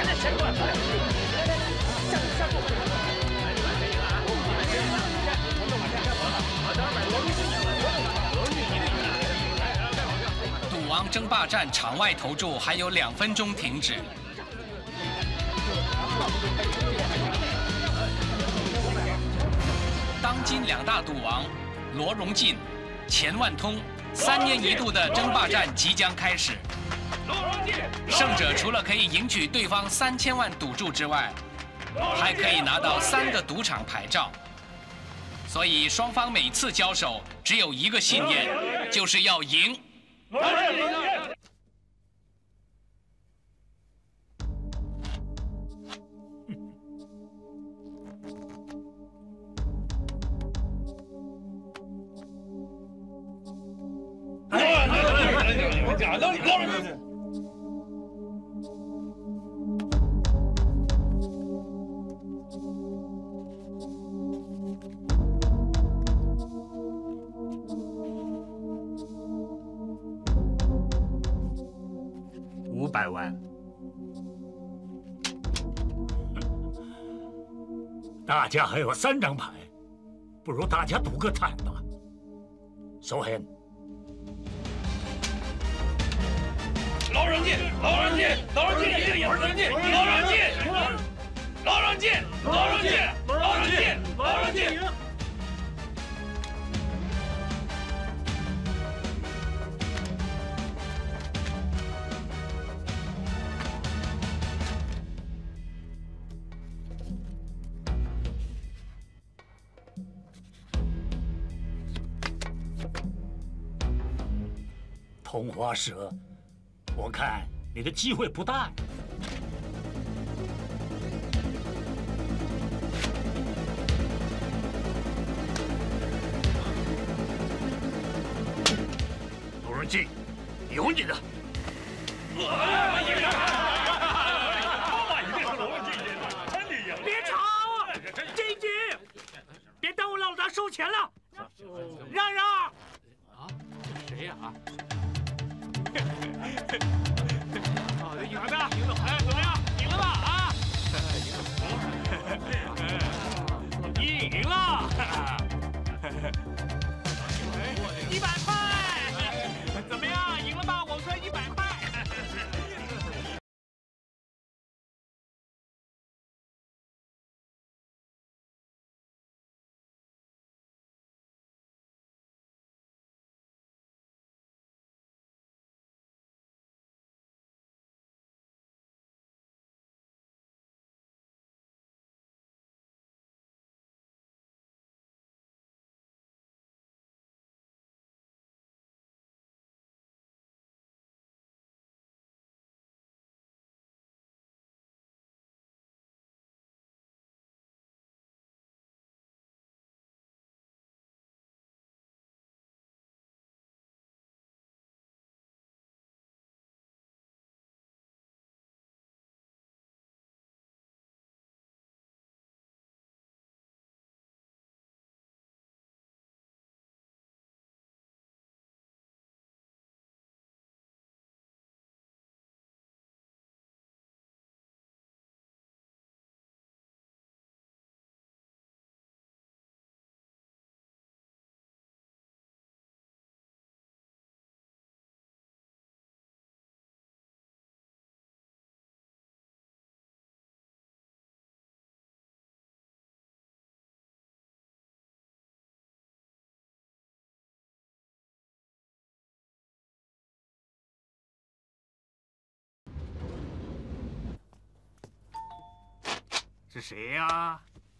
来，谁过来？下坐。 赌王争霸战场外投注还有2分钟停止。当今2大赌王罗荣进、钱万通3年1度的争霸战即将开始。胜者除了可以赢取对方3000万赌注之外，还可以拿到3个赌场牌照。所以双方每次交手只有一个信念，就是要赢。 500万，大家还有3张牌，不如大家赌个惨吧。手狠。 劳荣进，劳荣进，劳荣进，劳荣进，劳荣进，劳荣进，劳荣进，劳荣进，劳荣进。 同花蛇，我看你的机会不大。罗荣进，有你的！ 别吵，静静，别耽误老大收钱了，让让。啊，谁呀？赢了，赢了，哎，怎么样？赢了吧？啊，赢了，100块，怎么样？赢了吧？我算100块。是谁呀？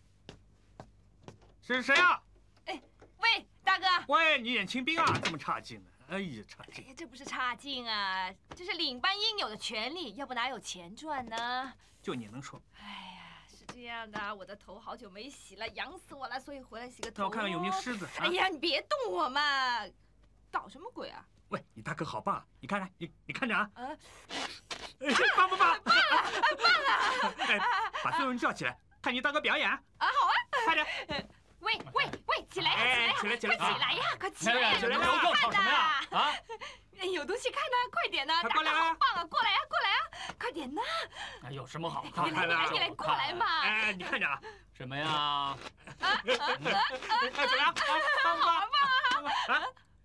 是谁呀？ 哎，喂，大哥！ 喂，你演清兵啊，这么差劲呢？哎呀，差劲！ 哎呀，这不是差劲啊，这是领班应有的权利，要不哪有钱赚呢？ 就你能说？ 哎呀，是这样的，我的头好久没洗了，痒死我了，所以回来洗个头。 那我看看有没有虱子。 哎呀，你别动我嘛！搞什么鬼啊？ 喂，你大哥好棒！你看看，你看着啊！ 棒不棒？ 棒了！ 哎，把所有人叫起来，看你大哥表演啊！ 啊，好啊！ 快点！ 喂，起来呀！ 起来！ 快起来呀！快起来呀！ 起来！要吵什么呀？啊！ 有东西看呢，快点呢！ 快过来啊！ 好棒啊！过来呀！ 快点呐！ 有什么好看的？ 你来过来嘛！ 哎，你看着啊， 什么呀？ 哎，怎么样？棒不棒？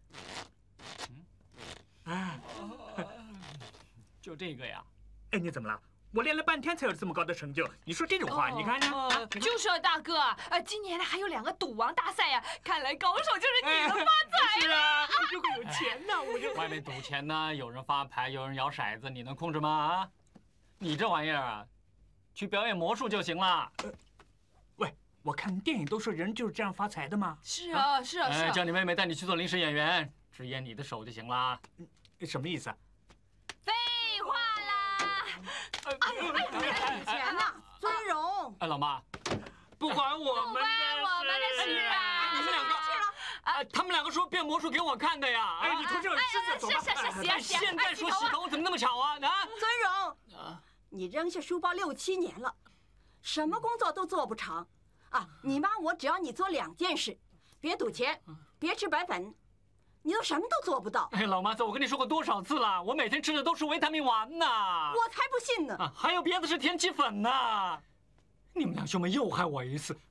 啊？ 就这个呀？ 哎，你怎么了？我练了半天才有这么高的成就，你说这种话，你看呢？ 就说大哥，今年呢还有2个赌王大赛呀，看来高手就是你了，发财是啊，如果有钱呢，我就外面赌钱呢，有人发牌，有人摇骰子，你能控制吗？啊？你这玩意儿啊，去表演魔术就行了。 喂，我看电影都说人就是这样发财的嘛。 是啊，是啊，是啊。 叫你妹妹带你去做临时演员，只演你的手就行了。 什么意思啊？ 废话啦！ 以前呢，尊荣。 哎，老妈， 不关我们的事啊！ 你们两个他们2个说变魔术给我看的呀！ 哎，你从这儿狮子走吧。 现在说洗头怎么那么巧啊？啊， 尊荣，你扔下书包6、7年了，什么工作都做不成啊！你妈我只要你做2件事：别赌钱，别吃白粉。你都什么都做不到。 哎，老妈子，我跟你说过多少次了，我每天吃的都是维他命丸呢。 我才不信呢！ 啊，还有别的是田七粉呢。你们2兄妹又害我一次。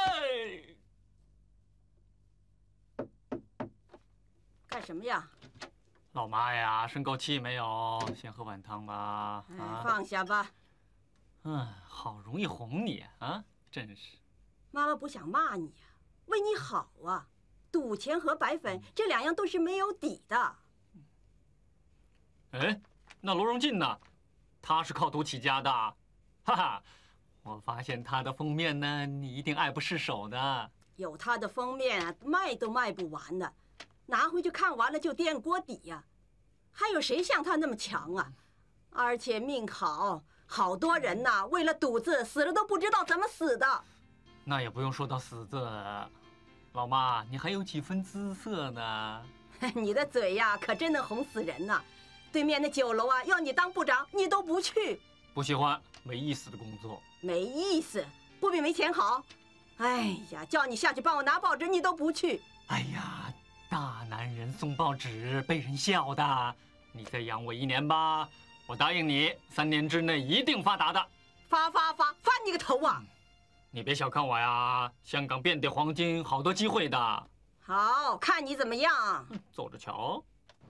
干什么呀？ 老妈呀，生够气没有？先喝碗汤吧。啊， 放下吧。 好容易哄你啊，真是。 妈妈不想骂你呀，为你好啊。赌钱和白粉这2样都是没有底的。 哎，那罗荣进呢？他是靠赌起家的，哈哈。我发现他的封面呢，你一定爱不释手的。 有他的封面啊，卖都卖不完的，拿回去看完了就垫锅底呀。还有谁像他那么强啊？而且命好，好多人呐，为了赌字死了都不知道怎么死的。 那也不用说到死字。老妈，你还有几分姿色呢？ 你的嘴呀，可真能哄死人呐！对面那酒楼啊，要你当部长，你都不去。 不喜欢，没意思的工作。 没意思，不比没钱好。哎呀，叫你下去帮我拿报纸，你都不去。 哎呀，大男人送报纸被人笑的。你再养我1年吧，我答应你，3年之内一定发达的。 发你个头啊！ 你别小看我呀，香港遍地黄金，好多机会的。 好看你怎么样？ 走着瞧。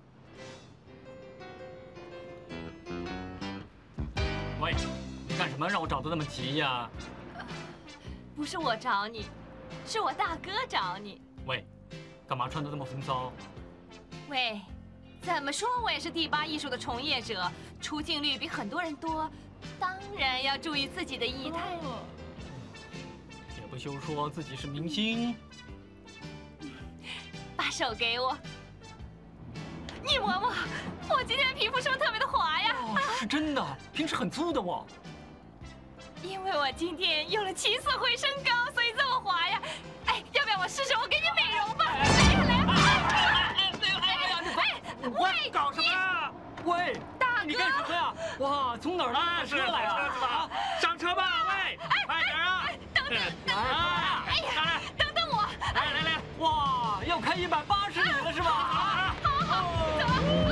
喂，你干什么让我找得那么急呀？ 不是我找你，是我大哥找你。 喂，干嘛穿得这么风骚？ 喂，怎么说我也是第8艺术的从业者，出镜率比很多人多，当然要注意自己的仪态了。 也不休说自己是明星。 把手给我，你摸摸，我今天的皮肤是不是特别的滑呀？ 是真的，平时很粗的我。 因为我今天用了起死回生膏，所以这么滑呀。哎，要不要我试试？我给你美容吧。 喂，搞什么？ 喂， 大哥， 你干什么呀？哇，从哪儿来的车来啊？ 车子吧，上车吧，喂，快点啊！ 等，哎呀，等我！ 来， 哇，要开180里了是吧？ 好，走。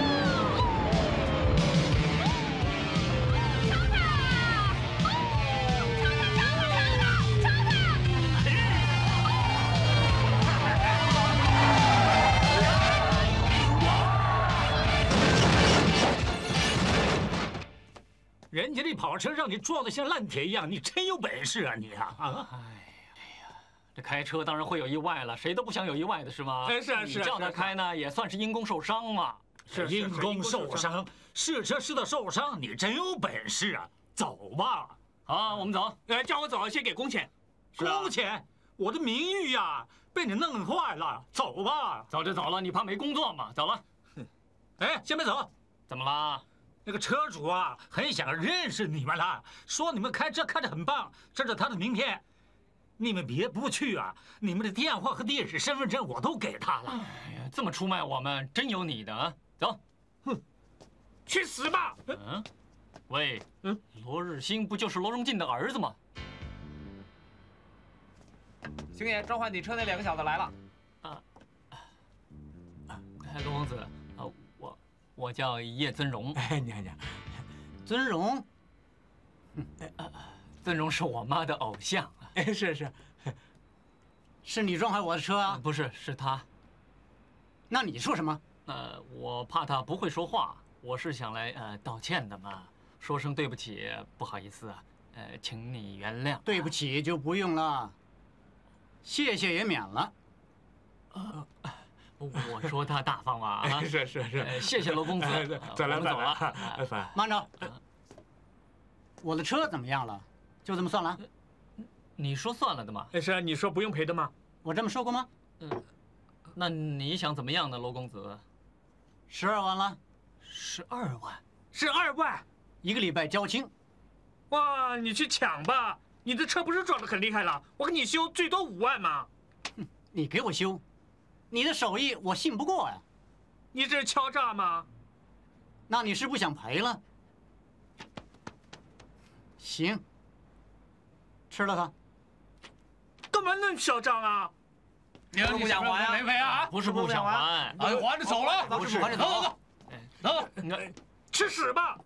人家这跑车让你撞得像烂铁一样，你真有本事啊你啊！啊！ 哎呀，这开车当然会有意外了，谁都不想有意外的是吗？ 是啊， 你叫他开呢，也算是因公受伤嘛。 是因公受伤，试车试到受伤，你真有本事啊！走吧。 好，我们走。 叫我走，先给工钱。 工钱，我的名誉呀，被你弄坏了。走吧。 走就走了，你怕没工作吗？走了。 哎，先别走。 怎么了？ 那个车主啊，很想认识你们了，说你们开车开得很棒，这是他的名片。你们别不去啊！你们的电话和地址、身份证我都给他了。 哎呀，这么出卖我们，真有你的啊！走， 哼， 去死吧！ 喂，罗日新不就是罗荣进的儿子吗？ 星爷，召唤你车那2个小子来了。 罗王子，我叫叶尊荣。 哎，娘，尊荣， 尊荣是我妈的偶像。 哎，是，是你撞坏我的车啊？ 不是，是他。 那你说什么？ 我怕他不会说话，我是想来道歉的嘛，说声对不起，不好意思啊，请你原谅。 对不起就不用了，谢谢也免了。 我说他大方嘛啊！ 是， 谢谢罗公子， 走了。慢着，我的车怎么样了？就这么算了？ 你说算了的嘛？ 是啊，你说不用赔的吗？我这么说过吗？ 那你想怎么样呢，罗公子 ？12万了。 12万 ？12万，1个礼拜交清。哇，你去抢吧！你的车不是撞得很厉害了？我给你修，最多5万嘛。你给我修？你的手艺我信不过呀！你这是敲诈吗？那你是不想赔了？行，吃了它。干嘛那么嚣张啊？ 你不想还呀？没赔啊？ 不是不想还， 还着走了。 不是， 走。 你看，吃屎吧！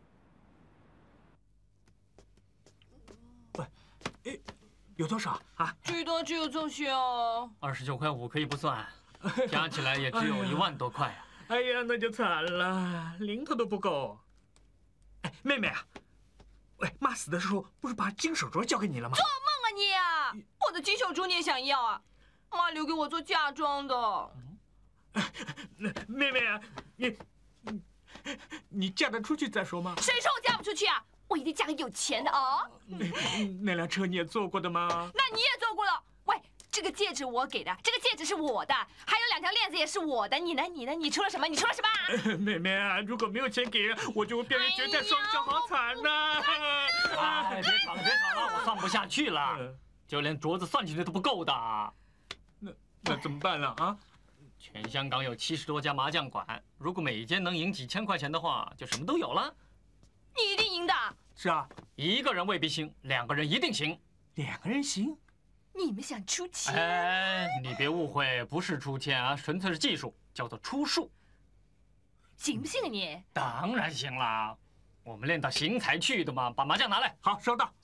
喂，有多少啊？ 最多只有这些哦。 29.5块可以不算，加起来也只有1万多块啊！ 哎呀，那就惨了，零头都不够。哎，妹妹啊，喂，妈死的时候不是把金手镯交给你了吗？ 做梦啊你啊！我的金手镯你也想要啊？妈留给我做嫁妆的。 妹妹啊，你嫁得出去再说吗？ 谁说我嫁不出去啊？我一定嫁给有钱的啊！ 那辆车你也坐过的吗？ 那你也坐过了。喂，这个戒指我给的，这个戒指是我的，还有2条链子也是我的。你呢？你出了什么？ 妹妹啊，如果没有钱给，我就会变成绝代双骄，好惨呐！ 哎，别吵了，我算不下去了，就连镯子算进去都不够的。 那怎么办呢？啊？ 全香港有70多家麻将馆，如果每一间能赢几千块钱的话，就什么都有了。 你一定赢的。 是啊 ，1个人未必行，2个人一定行。 2个人行？ 你们想出钱？ 哎，你别误会，不是出钱啊，纯粹是技术，叫做出术。 行不行啊你？ 当然行啦，我们练到行才去的嘛。把麻将拿来。 好，收到。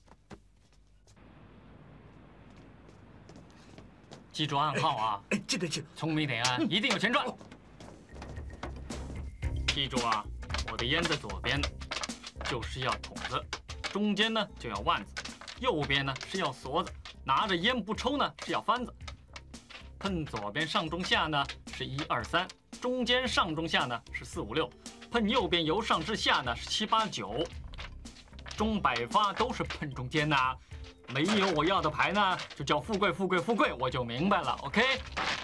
记住暗号啊！ 记得。 聪明点啊，一定有钱赚。记住啊，我的烟在左边呢，就是要筒子；中间呢就要腕子，右边呢是要锁子。拿着烟不抽呢是要翻子。喷左边上中下呢是1、2、3，中间上中下呢是4、5、6。喷右边由上至下呢是7、8、9。中百发都是喷中间呐。没有我要的牌呢，就叫富贵，我就明白了。OK。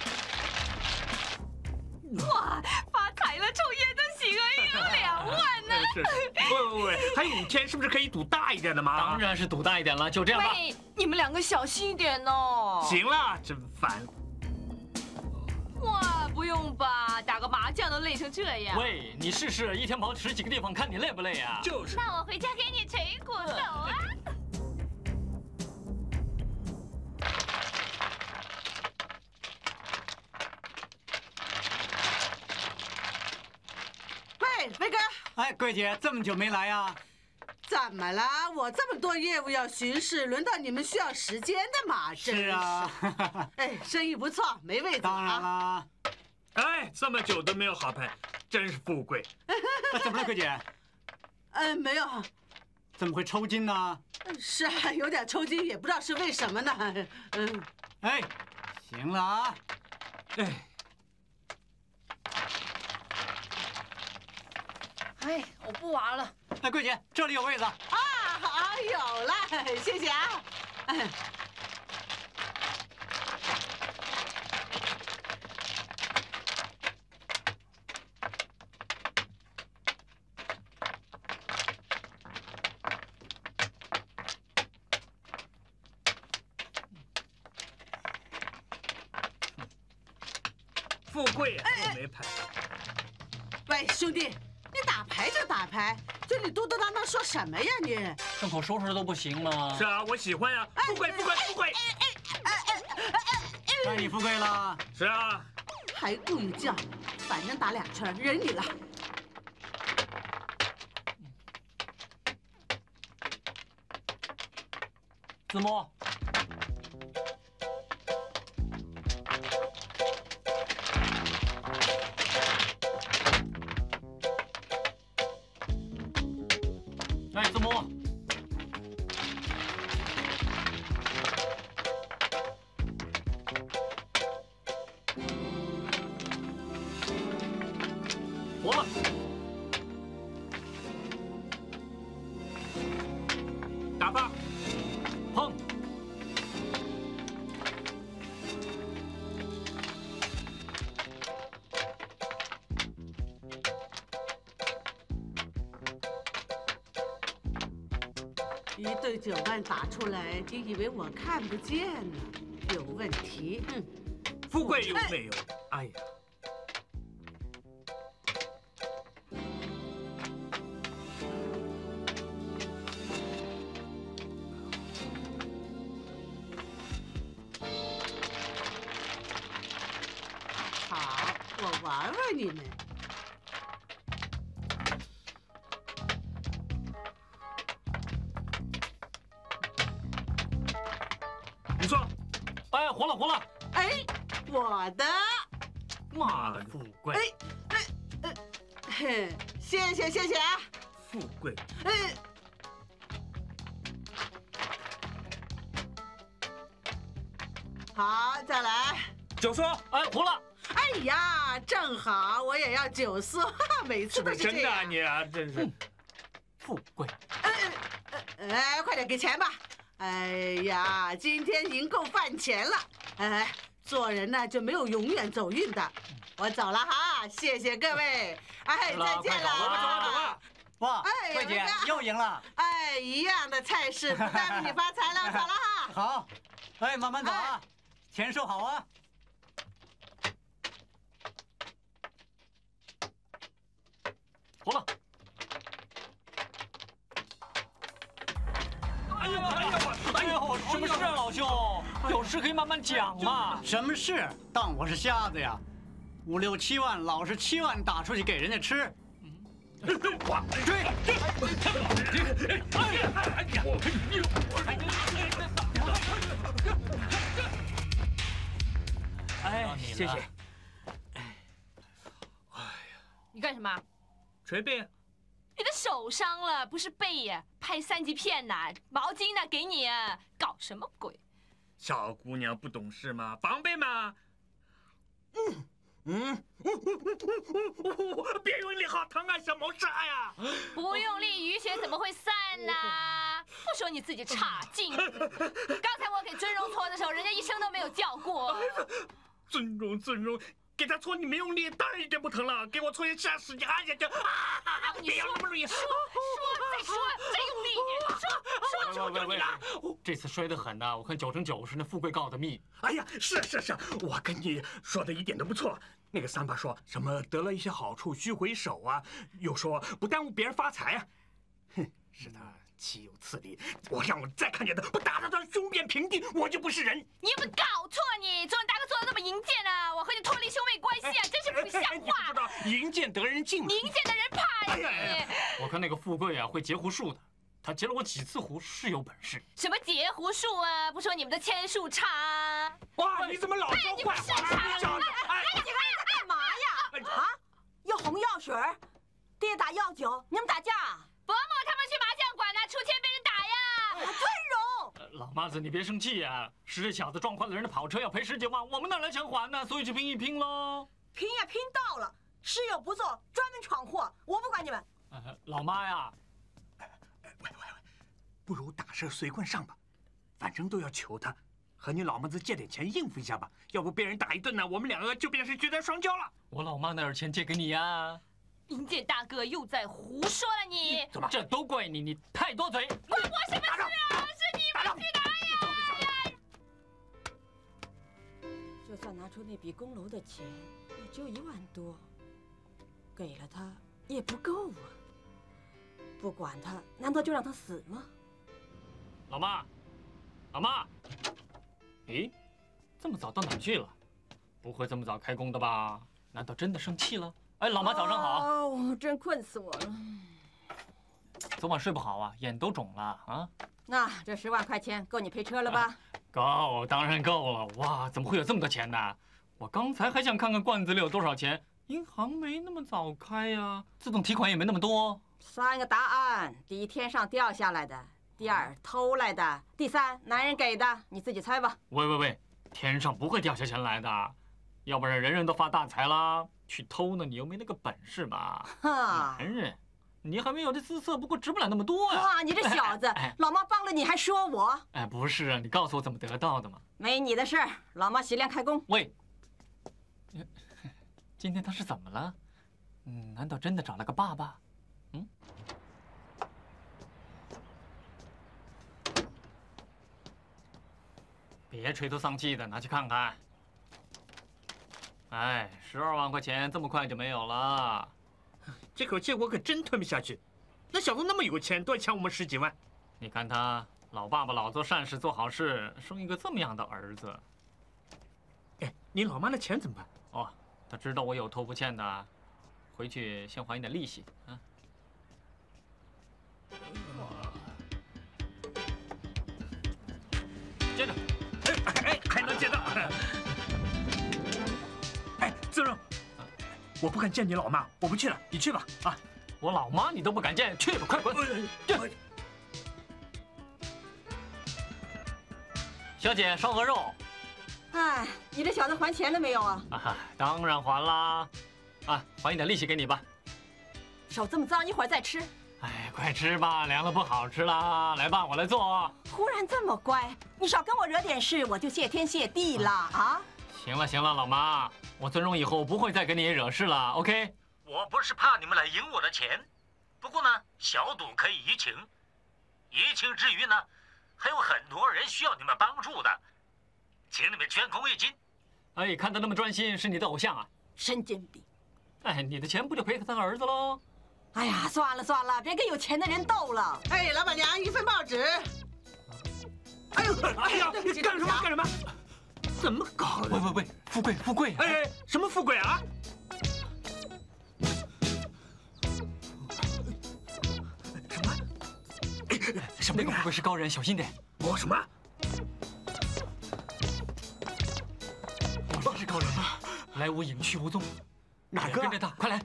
哇，发财了，抽烟都行啊，有2万呢。 是。喂，还有5天，是不是可以赌大一点的吗？ 当然是赌大一点了，就这样吧。 喂，你们2个小心一点哦。 行了，真烦。 哇，不用吧，打个麻将都累成这样。 喂，你试试一天跑10几个地方，看你累不累啊？ 就是。 那我回家给你捶骨头啊。 喂，飞哥。 哎，桂姐，这么久没来呀？ 怎么了？我这么多业务要巡视，轮到你们需要时间的嘛？ 是啊。 哎，生意不错，没位子啊。 当然啦。哎，这么久都没有好牌，真是富贵。怎么了，桂姐？ 没有。 怎么会抽筋呢？ 是啊，有点抽筋，也不知道是为什么呢。 哎，行了啊。 哎，我不玩了。 哎，桂姐，这里有位子。 啊，好，有了，谢谢啊。 富贵啊，我没牌。 喂，兄弟。你打牌就打牌，嘴里嘟嘟囔囔说什么呀你？ 顺口说说都不行吗？ 是啊，我喜欢呀，富贵。那你富贵了？是啊。 还故意叫，反正打2圈，忍你了。 子墨。哎，子墨。活了。 打吧， 碰。 一对9万打出来，你以为我看不见呢？有问题。 富贵有没有？哎呀！ 好，我玩玩你们。 你说， 哎，活了活了！ 哎，我的。 妈的，富贵！ 嘿，谢谢谢谢啊！ 富贵。 好，再来。 9缩， 哎，活了！ 哎呀，正好，我也要9缩，每次都是这样。 真的啊你啊，真是。 富贵。 哎，快点给钱吧！哎呀，今天赢够饭钱了。哎，做人呢就没有永远走运的。我走了哈，谢谢各位。哎，再见了。 走吧。 哇，慧姐又赢了。 哎，一样的菜式，不耽误你发财了，走了哈。 好，哎，慢慢走啊，钱收好啊。 活了。哎呦，什么事啊，老兄？有事可以慢慢讲嘛。 什么事？当我是瞎子呀？5、6、7万，老是7万打出去给人家吃。追！ 哎，谢谢。 你干什么？ 随便。 你的手伤了，不是背呀？拍3级片呐，毛巾呢？给你啊！搞什么鬼？ 小姑娘不懂事嘛，防备嘛。别用力，好疼啊，小谋杀呀！ 不用力，淤血怎么会散呢？不说你自己差劲。刚才我给尊荣搓的时候，人家一声都没有叫过。 尊荣。给他搓你没用力，当然一点不疼了。给我搓一下使劲按下去。别要那么容易。说， 再说，再用力，说， 求你了。这次摔得狠呐，我看9成9是那富贵告的密。 哎呀，是，我跟你说的一点都不错。那个三八说什么得了一些好处需回首啊，又说不耽误别人发财啊。哼，是他岂有此理！我让我再看见他，不打到他胸变平地，我就不是人。 你有没有搞错？你做人大哥做的那么淫贱啊！我和你脱离兄妹关系啊，真是不像话。 你不知道淫贱得人敬， 淫贱的人怕你。 我看那个富贵啊会截胡术的，他截了我几次胡，是有本事。 什么截胡术啊？不说你们的签术差啊！ 哇，你怎么老说坏话？小子， 你们干嘛呀？啊？要红药水，跌打药酒，你们打架？ 伯母他们去麻将馆呢，出钱被人打呀！ 尊荣， 老妈子你别生气呀，是这小子撞坏了人的跑车，要赔19万，我们哪来钱还呢？所以就拼一拼喽。 拼也拼到了，事有不做，专门闯祸，我不管你们。 老妈呀， 喂，不如打蛇随棍上吧，反正都要求他，和你老妈子借点钱应付一下吧，要不被人打一顿呢，我们2个就变成绝代双骄了。 我老妈那点钱借给你呀。 淫贱大哥又在胡说了你！ 怎么？ 这都怪你，你太多嘴！ 关我什么事啊？是你们去打呀！ 就算拿出那笔公楼的钱，也就1万多，给了他也不够啊。不管他，难道就让他死吗？ 老妈，咦，这么早到哪去了？不会这么早开工的吧？难道真的生气了？哎，老妈早上好。 哦，真困死我了。 昨晚睡不好啊，眼都肿了啊。 那这10万块钱够你赔车了吧？ 够，当然够了。哇，怎么会有这么多钱呢？我刚才还想看看罐子里有多少钱。银行没那么早开呀，自动提款也没那么多。 3个答案：第一，天上掉下来的；第2，偷来的；第3，男人给的。你自己猜吧。 喂，天上不会掉下钱来的，要不然人人都发大财啦。去偷呢，你又没那个本事嘛。 哈， 男人，你还没有这姿色，不过值不了那么多呀。 哇，你这小子，老妈帮了你还说我？ 哎，不是啊，你告诉我怎么得到的嘛。 没你的事儿，老妈洗脸开工。 喂，今天他是怎么了？难道真的找了个爸爸？别垂头丧气的，拿去看看。哎，12万块钱这么快就没有了。 这口气我可真吞不下去。那小子那么有钱，都要抢我们10几万。 你看他，老爸爸老做善事做好事，生一个这么样的儿子。 哎，你老妈的钱怎么办？ 哦，他知道我有头不欠的，回去先还你点利息啊。接着， 还能接到。哎，自荣，我不敢见你老妈，我不去了，你去吧。啊， 我老妈你都不敢见，去吧，快滚！小姐，烧鹅肉。 哎，你这小子还钱了没有啊？ 当然还啦。啊，还一点利息给你吧。 手这么脏，一会儿再吃。 哎，快吃吧，凉了不好吃啦。来吧，我来做。 忽然这么乖，你少跟我惹点事，我就谢天谢地了啊！ 行了，老妈，我尊荣以后不会再跟你惹事了 ，OK？ 我不是怕你们来赢我的钱，不过呢，小赌可以怡情，怡情之余呢，还有很多人需要你们帮助的，请你们捐孔一金。 哎，看他那么专心，是你的偶像啊？ 神经病！ 哎，你的钱不就赔给他儿子喽？ 哎呀，算了，别跟有钱的人斗了。 哎，老板娘，1份报纸。 哎呀，干什么？怎么搞的？ 喂，富贵！ 哎，什么富贵啊？什么？ 那个富贵是高人，小心点。 我什么？ 我是高人，来无影去无踪。 哪个？ 跟着他，快来！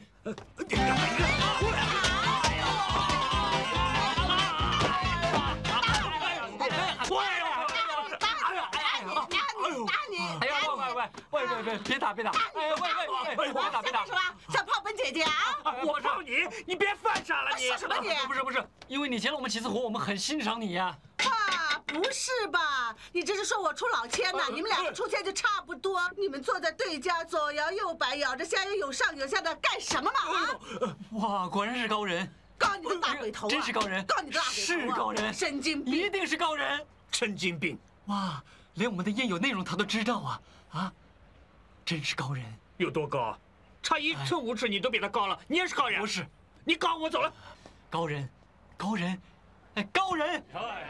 喂，别打！哎，喂，别打！ 想泡本姐姐啊？ 我泡你别犯傻了你！ 说什么你？ 不是，因为你欠了我们几次活，我们很欣赏你呀。 哇，不是吧？你这是说我出老千呐？你们2个出钱就差不多。你们坐在对家，左摇右摆，咬着香烟，有上有下的，干什么嘛？啊！ 哇，果然是高人！ 告你个大鬼头啊！ 真是高人！ 告你个大鬼头！ 是高人！ 神经病！ 一定是高人！ 神经病！ 哇，连我们的烟有内容他都知道啊！啊，真是高人！ 有多高？差1寸5尺，你都比他高了，你也是高人？ 不是， 你高，我走了。 高人！哎，高人！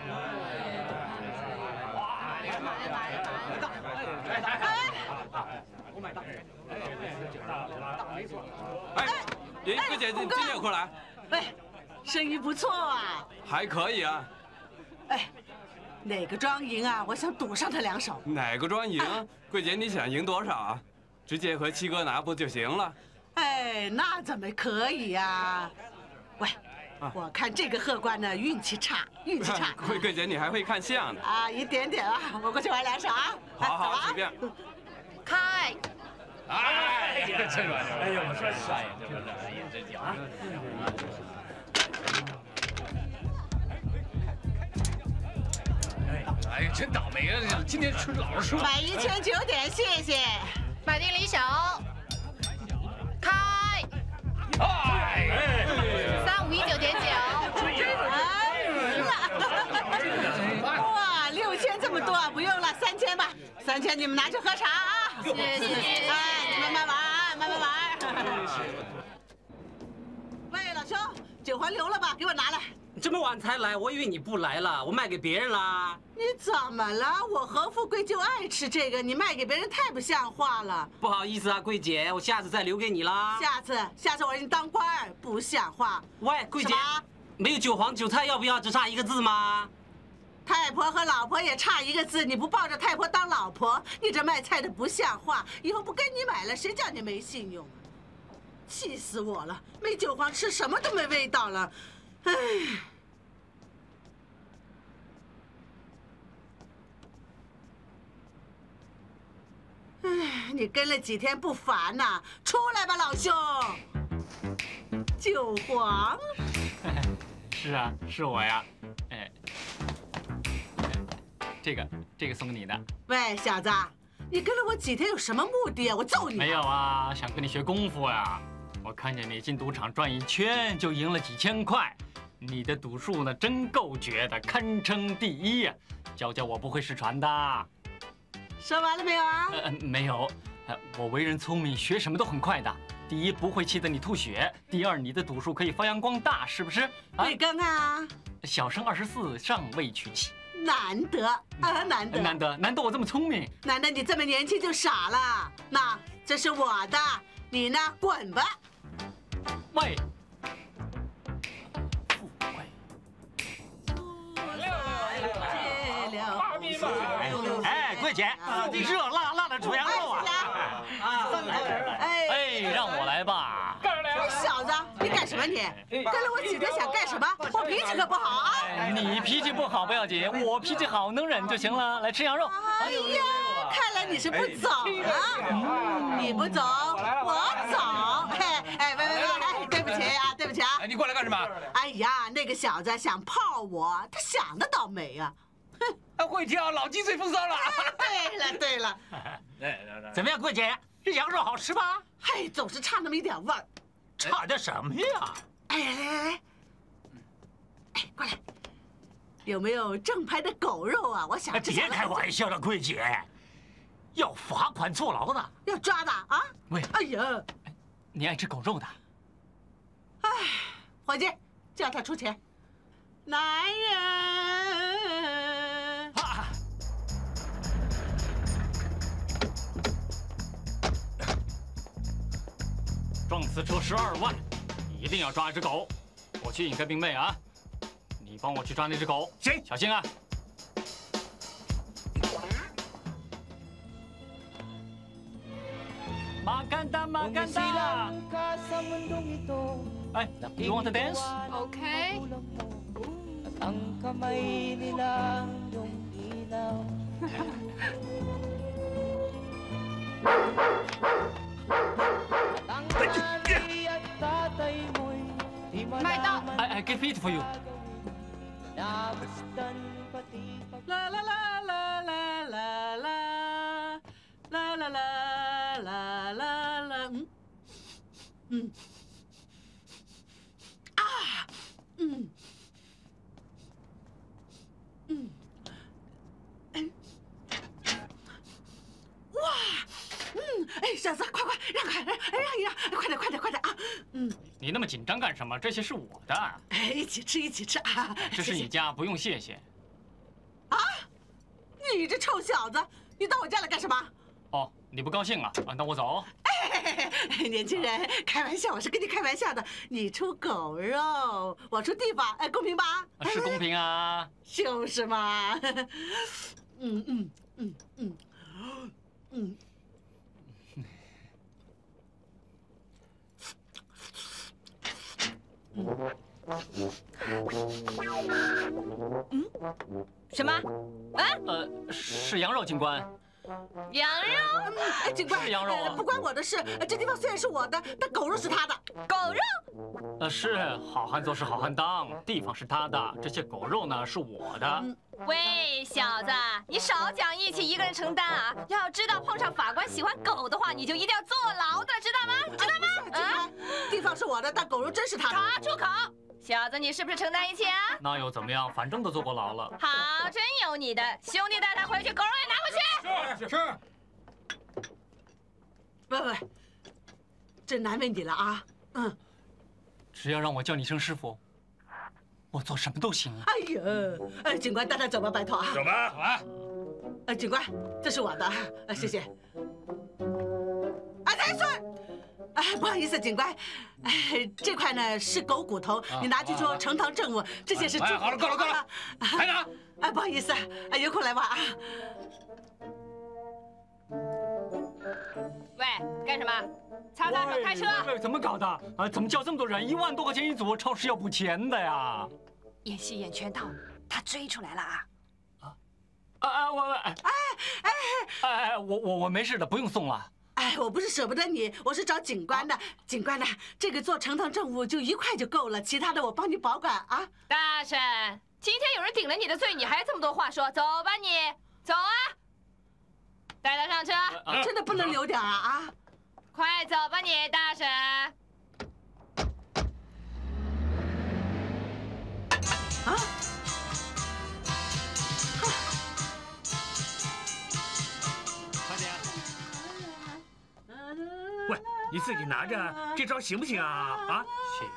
哎，桂姐，你今天有空来？ 哎，生意不错啊。 还可以啊。 哎，哪个庄赢啊？我想赌上他2手。 哪个庄赢？桂姐，你想赢多少啊？直接和7哥拿不就行了？ 哎，那怎么可以呀？喂，我看这个荷官呢运气差。 桂姐，你还会看相呢？ 啊，一点点啊，我过去玩2手啊。 好，随便。 开。 哎呀，这玩意儿，哎呀，我说帅呀，这不是？哎呀，真讲啊。哎呀，真倒霉啊！今天吃老是输。 买1009点，谢谢。 买定离手。开。 哎 ，3519.9。 哇，6000这么多，不用了，3000吧，3000你们拿去喝茶啊。 谢谢。 哎，你们慢玩。喂，老兄，酒还留了吧？给我拿来。 这么晚才来，我以为你不来了，我卖给别人啦。 你怎么了？我何富贵就爱吃这个，你卖给别人太不像话了。 不好意思啊，桂姐，我下次再留给你啦。 下次我让你当官儿，不像话。 喂，桂姐， 没有韭黄韭菜要不要？只差一个字吗？ 太婆和老婆也差一个字，你不抱着太婆当老婆，你这卖菜的不像话！以后不跟你买了，谁叫你没信用啊？气死我了！没韭黄吃，什么都没味道了。唉。唉，你跟了几天不烦呐？出来吧，老兄。韭黄。 是啊，是我呀。哎，这个送给你的。 喂，小子，你跟了我几天有什么目的啊？我揍你！ 没有啊，想跟你学功夫呀。我看见你进赌场转一圈就赢了几千块，你的赌术呢真够绝的，堪称第一呀。教教我不会失传的。 说完了没有啊？ 没有。我为人聪明，学什么都很快的。第一，不会气得你吐血；第二，你的赌术可以发扬光大，是不是？ 贵庚啊？ 小生24，尚未娶妻。 难得啊，难得！ 难得我这么聪明， 难得你这么年轻就傻了。那这是我的，你呢？滚吧！ 喂。 哎，桂姐，热辣辣的煮羊肉啊！ 哎，让我来吧。 你小子，你干什么你？跟了我几天想干什么？我脾气可不好啊！ 你脾气不好不要紧，我脾气好，能忍就行了。来吃羊肉。 哎呀，看来你是不走了。你不走，我走。哎，喂，对不起啊！ 哎，你过来干什么？ 哎呀，那个小子想泡我，他想得倒美啊！ 哼，会跳，老鸡最风骚了。 对了， 怎么样，桂姐，这羊肉好吃吗？ 嘿，总是差那么一点味儿。 差点什么呀？ 来，过来，有没有正牌的狗肉啊？我想别开玩笑了，桂姐，要罚款坐牢的， 要抓的啊！ 喂， 哎呀， 你爱吃狗肉的？ 哎，伙计，叫他出钱。男人。 撞死车12万，一定要抓一只狗。我去引开兵妹啊，你帮我去抓那只狗。 行， 小心啊！马干达。哎 ，You want to dance? Okay. Ang kamay nila yung ilaw. 麦当。 I give it for you. 啦啦啦啦啦啦啦啦啦啦啦啦，哇，哎，小子，快让开，让一让，快点啊！ 你那么紧张干什么？这些是我的。 哎，一起吃啊！ 这是你家，不用谢谢。 啊！你这臭小子，你到我家来干什么？ 哦，你不高兴啊？那我走。 年轻人，开玩笑，我是跟你开玩笑的。你出狗肉，我出地方，公平吧？ 是公平啊。 就是嘛。 什么？啊？ 是羊肉，警官。 羊肉？ 警官， 是羊肉啊， 不关我的事。这地方虽然是我的，但狗肉是他的。 狗肉？ 是好汉做事好汉当，地方是他的，这些狗肉呢是我的。 喂，小子，你少讲义气，一个人承担啊！要知道碰上法官喜欢狗的话，你就一定要坐牢的，知道吗？知道吗？ 啊，地方是我的，但狗肉真是他的。 好，出口。小子，你是不是承担一切啊？ 那又怎么样？反正都坐过牢了。 好，真有你的！兄弟带他回去，狗肉也拿回去。 是。 喂，真难为你了啊！ 只要让我叫你声师傅，我做什么都行啊。 哎呀，警官，带他走吧，拜托啊。 走吧。 警官，这是我的，谢谢。太岁， 不好意思，警官，这块呢是狗骨头，你拿去做呈堂证物。这些是猪。 好了，够了，还拿？ 不好意思，有空来玩啊。 喂，干什么？擦擦手，开车！ 怎么搞的？啊，怎么叫这么多人？1万多块钱一组，超市要补钱的呀！ 演戏演全套，他追出来了啊！ 我没事的，不用送了。 我不是舍不得你，我是找警官的。警官呢，这个做呈堂证物就1块就够了，其他的我帮你保管啊。 大婶，今天有人顶了你的罪，你还有这么多话说？走吧你，走啊！带他上车。 真的不能留点啊！ 快走吧你，大婶。 喂，你自己拿着，这招行不行啊？ 行。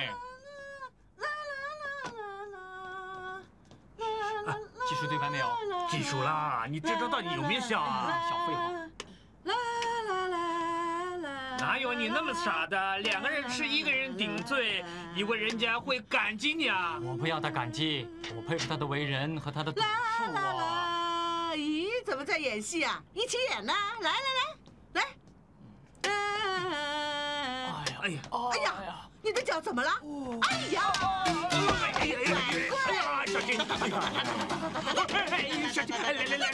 技术对白没有？ 技术啦，你这招到底有没有效啊？ 小废话。 哪有你那么傻的？2个人吃1个人顶罪，以为人家会感激你啊？ 我不要他感激，我佩服他的为人和他的赌术啊！ 咦，怎么在演戏啊？一起演呢！来！哎呀，你的脚怎么了？哎呀！ 小心！小心！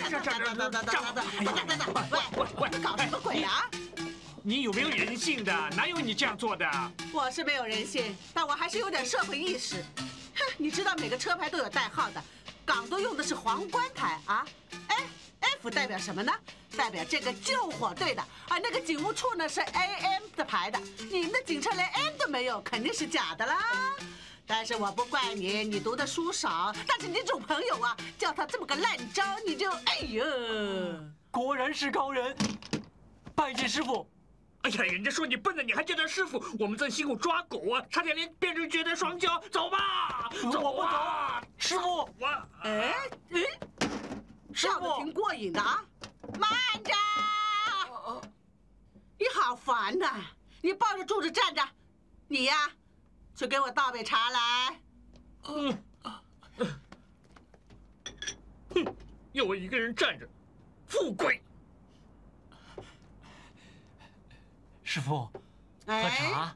喂，搞什么鬼啊？ 你有没有人性的？哪有你这样做的？ 我是没有人性，但我还是有点社会意识。哼，你知道每个车牌都有代号的，港都用的是皇冠牌啊。F 代表什么呢？代表这个救火队的，而那个警务处呢是 AM 的牌的。你们的警车连 M 都没有，肯定是假的啦。但是我不怪你，你读的书少。但是你这种朋友啊，叫他这么个烂招，你就哎呦！ 果然是高人，拜见师傅。 哎呀，人家说你笨的，你还叫他师傅。我们正辛苦抓狗啊，差点连变成绝代双骄。走吧，走吧， 师傅。 笑得挺过瘾的啊！慢着，你好烦呐！你抱着柱子站着，你呀，去给我倒杯茶来。 要我一个人站着，富贵。 师傅，喝茶。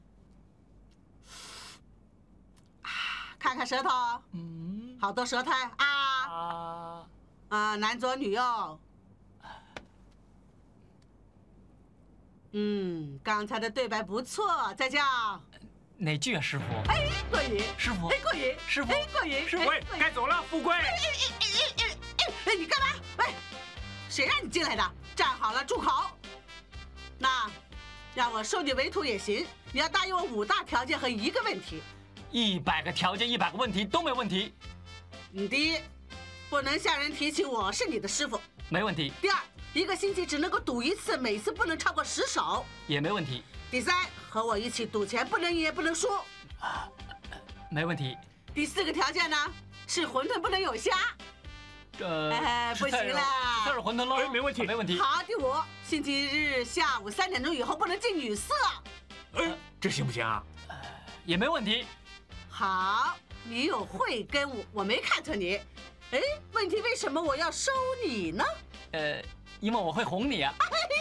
看看舌头，好多舌苔啊！男左女右。刚才的对白不错，再叫哪句啊，师傅？ 过瘾。 师傅， 过瘾。 师傅， 过瘾。 师傅， 该走了，富贵。 你干嘛？喂，谁让你进来的？站好了，住口。那让我收你为徒也行，你要答应我5大条件和1个问题。 100个条件，100个问题都没问题。 第一，不能向人提起我是你的师傅， 没问题。 第二，1个星期只能够赌1次，每次不能超过10手， 也没问题。 第三，和我一起赌钱，不能赢也不能输， 没问题。 第4个条件呢，吃馄饨不能有虾，不行了， 菜肉馄饨喽， 没问题， 没问题。 好，第5，星期日下午3点钟以后不能进女色， 这行不行啊？ 也没问题。 好，你有慧根，我没看错你。问题为什么我要收你呢？ 因为我会哄你啊。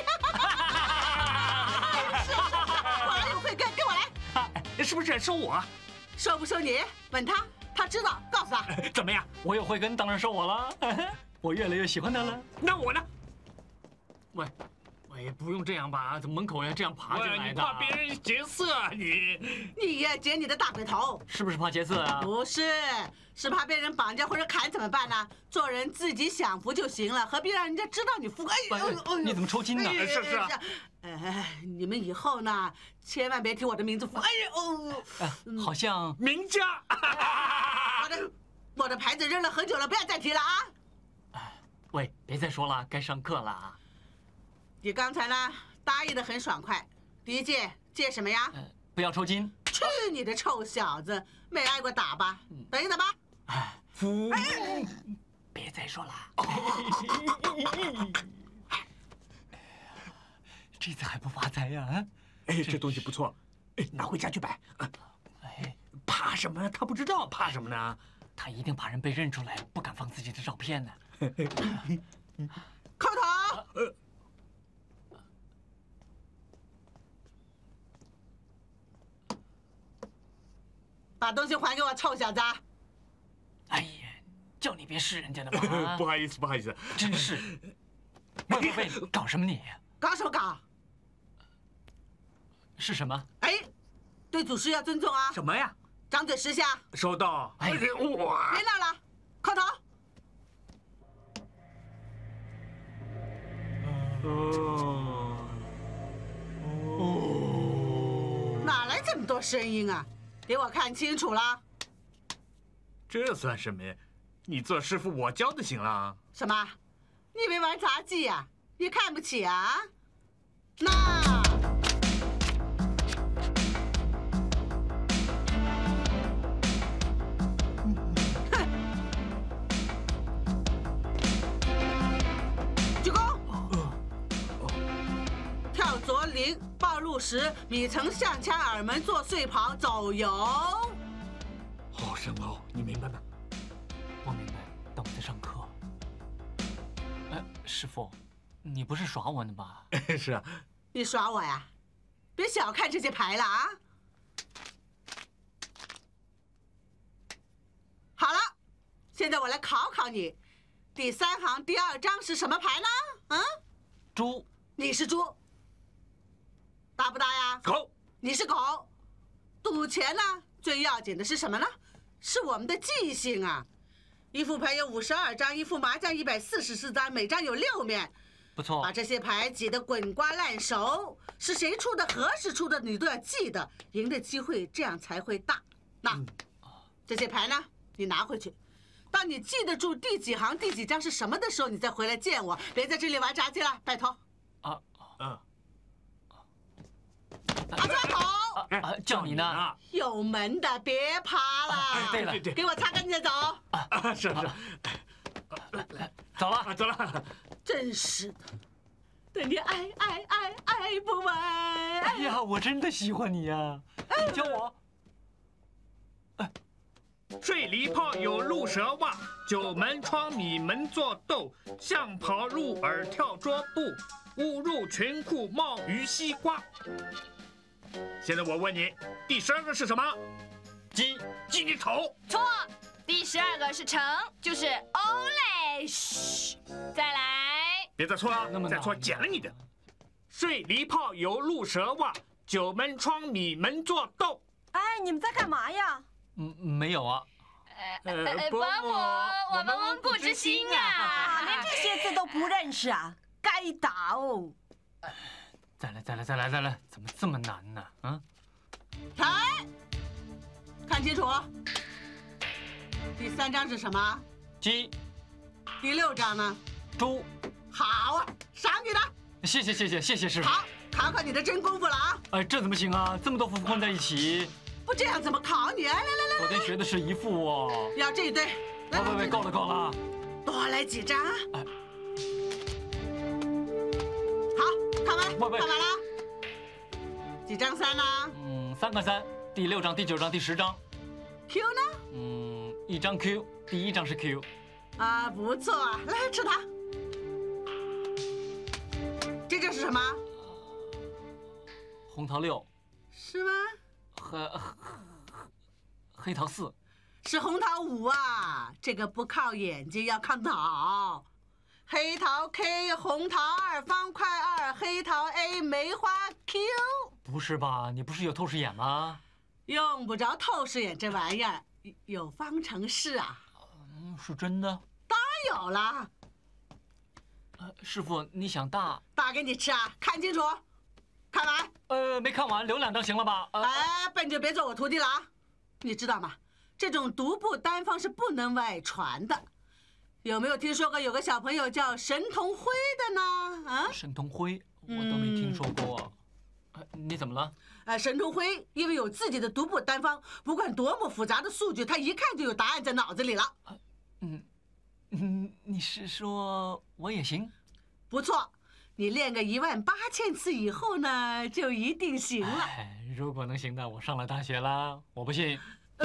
果然有慧根，跟我来。是不是收我？ 收不收你？问他，他知道，告诉他。 怎么样？ 我有慧根，当然收我了。我越来越喜欢他了。 那我呢？ 喂，不用这样吧？怎么门口要这样爬进来的？ 你怕别人劫色啊你？ 你呀，劫你的大鬼头！ 是不是怕劫色啊？ 不是，是怕被人绑架或者砍怎么办呢？做人自己享福就行了，何必让人家知道你富？ 你怎么抽筋呢？ 是啊。 你们以后呢，千万别提我的名字。 好像名家。 我的牌子扔了很久了，不要再提了啊！ 喂，别再说了，该上课了啊。 你刚才呢，答应的很爽快。第1戒，戒什么呀？ 不要抽筋。 去你的臭小子，没挨过打吧？等一等吧。 别再说了。这次还不发财呀？ 哎，这东西不错，哎，拿回家去摆。 哎， 怕什么？他不知道怕什么呢？ 他一定怕人被认出来，不敢放自己的照片呢。 扣头。把东西还给我，臭小子！ 哎呀，叫你别试人家的嘛。 不好意思，不好意思， 真是。喂，搞什么你？ 搞什么搞？ 是什么？ 哎，对祖师要尊重啊！ 什么呀？ 张嘴10下。 收到。 哎， 哇！ 别闹了，扣头。哪来这么多声音啊？给我看清楚了。 这算什么呀？你做师傅，我教就行了。 什么？你以为玩杂技呀？你看不起啊？那。哼！鞠躬。跳左领，抱入石，米层向前，耳门做碎袍，走油。 好深奥，你明白吗？ 我明白，但我在上课。师傅，你不是耍我呢吧？ 是啊。 你耍我呀？别小看这些牌了啊！好了，现在我来考考你，第3行第2张是什么牌呢？嗯？ 猪。 你是猪。大不大呀？ 狗。 你是狗。赌钱呢，最要紧的是什么呢？是我们的记性啊！一副牌有52张，一副麻将144张，每张有6面。 不错。把这些牌挤得滚瓜烂熟，是谁出的、何时出的，你都要记得，赢的机会这样才会大。那这些牌呢，你拿回去。当你记得住第几行、第几张是什么的时候，你再回来见我，别在这里玩杂技了，拜托。阿抓头， 叫你呢。 有门的别爬了。 对了， 给我擦干净走。 是。 走了， 走了。 真是的，对你爱不完。 哎呀，我真的喜欢你呀！你教我。 睡梨泡有鹿蛇袜，九门窗米门做豆，象袍入耳跳桌布，误入裙裤冒鱼西瓜。现在我问你，第12个是什么？鸡你头。 错，第12个是橙，就是 Olay。嘘，再来。 别再错了，再错剪了你的。睡梨泡有鹿蛇袜，九门窗米门做豆。 哎，你们在干嘛呀？ 没有啊。 伯母，我们温故知新啊， 连这些字都不认识啊，该打哦。 再来，怎么这么难呢？嗯。 来，看清楚，第3张是什么？ 鸡。 第6张呢？ 猪。 好啊，赏你的。 谢谢师傅。 好，考考你的真功夫了啊！ 哎，这怎么行啊？这么多副混在一起， 不这样怎么考你？来， 昨天学的是一副哦。 要这一堆。 喂，够了。 多来几张。好，看完了。几张3呢 ？3个3，第6张、第9张、第10张。 Q 呢 ？1张 Q， 第1张是 Q。 啊，不错，来吃它。这是什么？ 红桃6。 是吗？ 黑桃4。 是红桃5啊，这个不靠眼睛，要靠脑。黑桃 K， 红桃2，方块2，黑桃 A， 梅花 Q。 不是吧？你不是有透视眼吗？ 用不着透视眼这玩意儿，有方程式啊。 是真的？ 当然有了。 师傅，你想大给你吃啊？看清楚，看完？ 没看完，留2张行了吧？ 哎，笨就别做我徒弟了啊！你知道吗？这种独步单方是不能外传的。有没有听说过有个小朋友叫神童辉的呢？啊？ 神童辉，我都没听说过。你怎么了？ 神童辉因为有自己的独步单方，不管多么复杂的数据，他一看就有答案在脑子里了。 你是说我也行？ 不错， 你练个18000次以后呢，就一定行了。 如果能行的，我上了大学啦，我不信。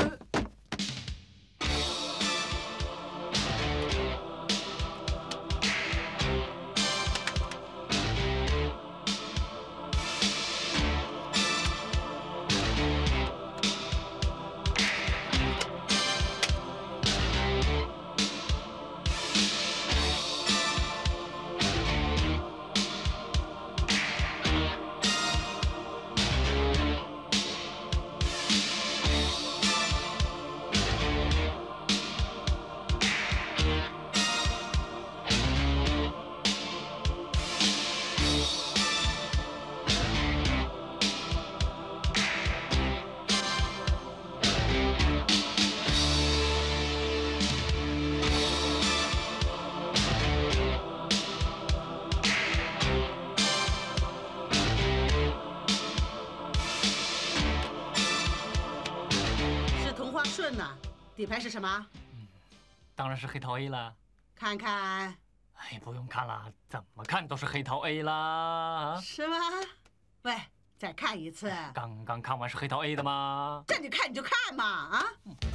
顺呐，底牌是什么？ 当然是黑桃 A 了。 看看。 哎，不用看了，怎么看都是黑桃 A 啦。 是吗？喂，再看一次。 刚刚看完是黑桃 A 的吗？ 这你看你就看嘛，啊。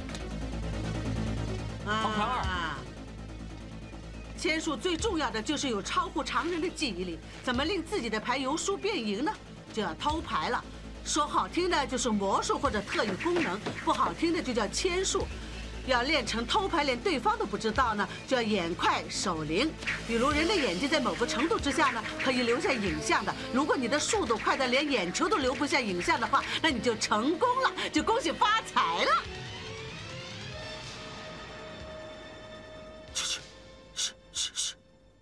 方块2。 签术最重要的就是有超乎常人的记忆力，怎么令自己的牌由输变赢呢？就要偷牌了。说好听的就是魔术或者特异功能，不好听的就叫签术。要练成偷牌连对方都不知道呢，就要眼快手灵。比如人的眼睛在某个程度之下呢，可以留下影像的。如果你的速度快得连眼球都留不下影像的话，那你就成功了，就恭喜发财了。是。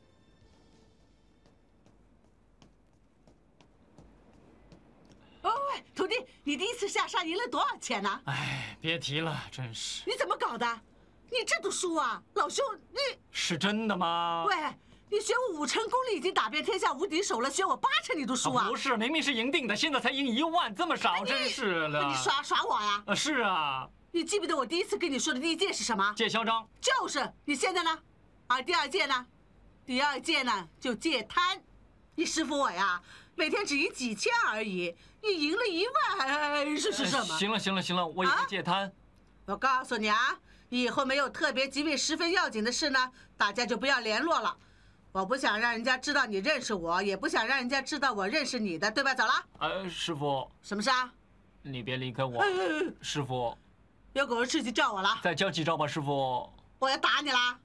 哦，喂，徒弟，你第一次下山赢了多少钱呢？ 哎，别提了，真是。 你怎么搞的？你这都输啊，老兄，你是真的吗？ 喂，你学我5成功力已经打遍天下无敌手了，学我8成你都输啊？ 不是，明明是赢定的，现在才赢1万，这么少，真是的。 你耍我呀？ 是啊。 你记不得我第一次跟你说的第一件是什么？ 借嚣张。 就是。你现在呢？啊，第2件呢？第2件呢就戒贪。你师傅我呀，每天只赢几千而已，你赢了1万，是什么？ 行了，我以后戒贪。 我告诉你啊，以后没有特别极为十分要紧的事呢，大家就不要联络了。我不想让人家知道你认识我，也不想让人家知道我认识你的，对吧？走了。 师傅。 什么事啊？ 你别离开我，师傅。 有狗事就叫我了。 再教几招吧，师傅。 我要打你啦。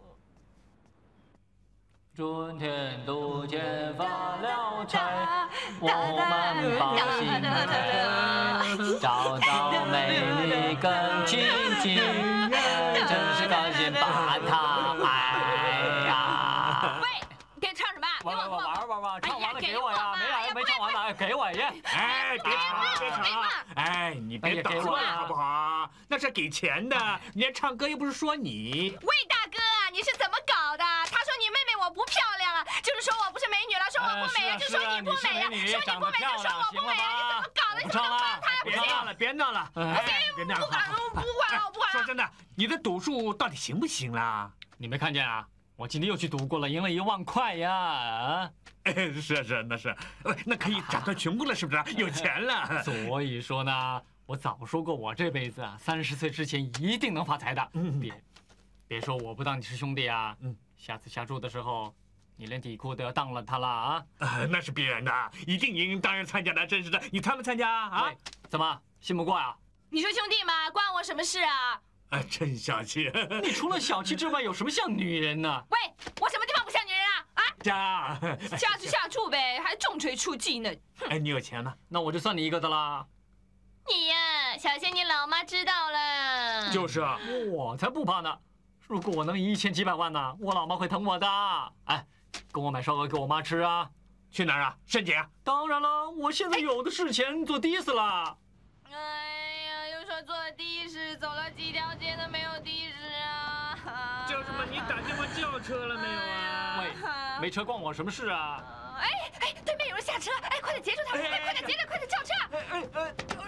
春天都剪发了柴，我们把心开，找到美女更亲近，真是高兴把她爱呀！ 喂，给唱什么？ 玩，唱完了给我呀！没唱完呢，给我耶！ 哎，别吵了！哎，你别捣乱好不好？那是给钱的，人家唱歌又不是说你。 喂，大哥，你是怎么搞的？他说你妹妹我不漂亮啊，就是说我不是美女了，说我不美呀，就说你不美呀，说你不美就说我不美呀，你怎么搞的？你怎么帮他？ 别闹了！哎，别闹了！ 不管了。 说真的，你的赌术到底行不行啦？ 你没看见啊？我今天又去赌过了，赢了1万块呀！ 是，那是，那可以掌断全部了，是不是？有钱了。 所以说呢，我早说过，我这辈子啊，30岁之前一定能发财的。别说我不当你是兄弟啊。下次下注的时候，你连底裤都要当了他了啊！ 那是必然的，一定赢，当然参加的，真是的。你参不参加啊？ 怎么信不过呀？ 你说兄弟嘛，关我什么事啊？ 真小气！ 你除了小气之外，有什么像女人呢？ 喂，我什么地方不像女人啊？下次下注呗，还重锤出击呢。 你有钱呢， 那我就算你一个的啦。 你呀，小心你老妈知道了。 就是啊， 我才不怕呢。如果我能赢1000几百万呢，我老妈会疼我的。哎，跟我买烧鹅给我妈吃啊。 去哪儿啊？申请啊？ 当然了，我现在有的是钱做的士了。 哎呀，又说坐的士，走了几条街都没有的士啊！ 叫什么？你打电话叫车了没有啊？ 喂，没车关我什么事啊？ 哎，对面有人下车，哎，快点截住他！哎，快点截着，快点叫车！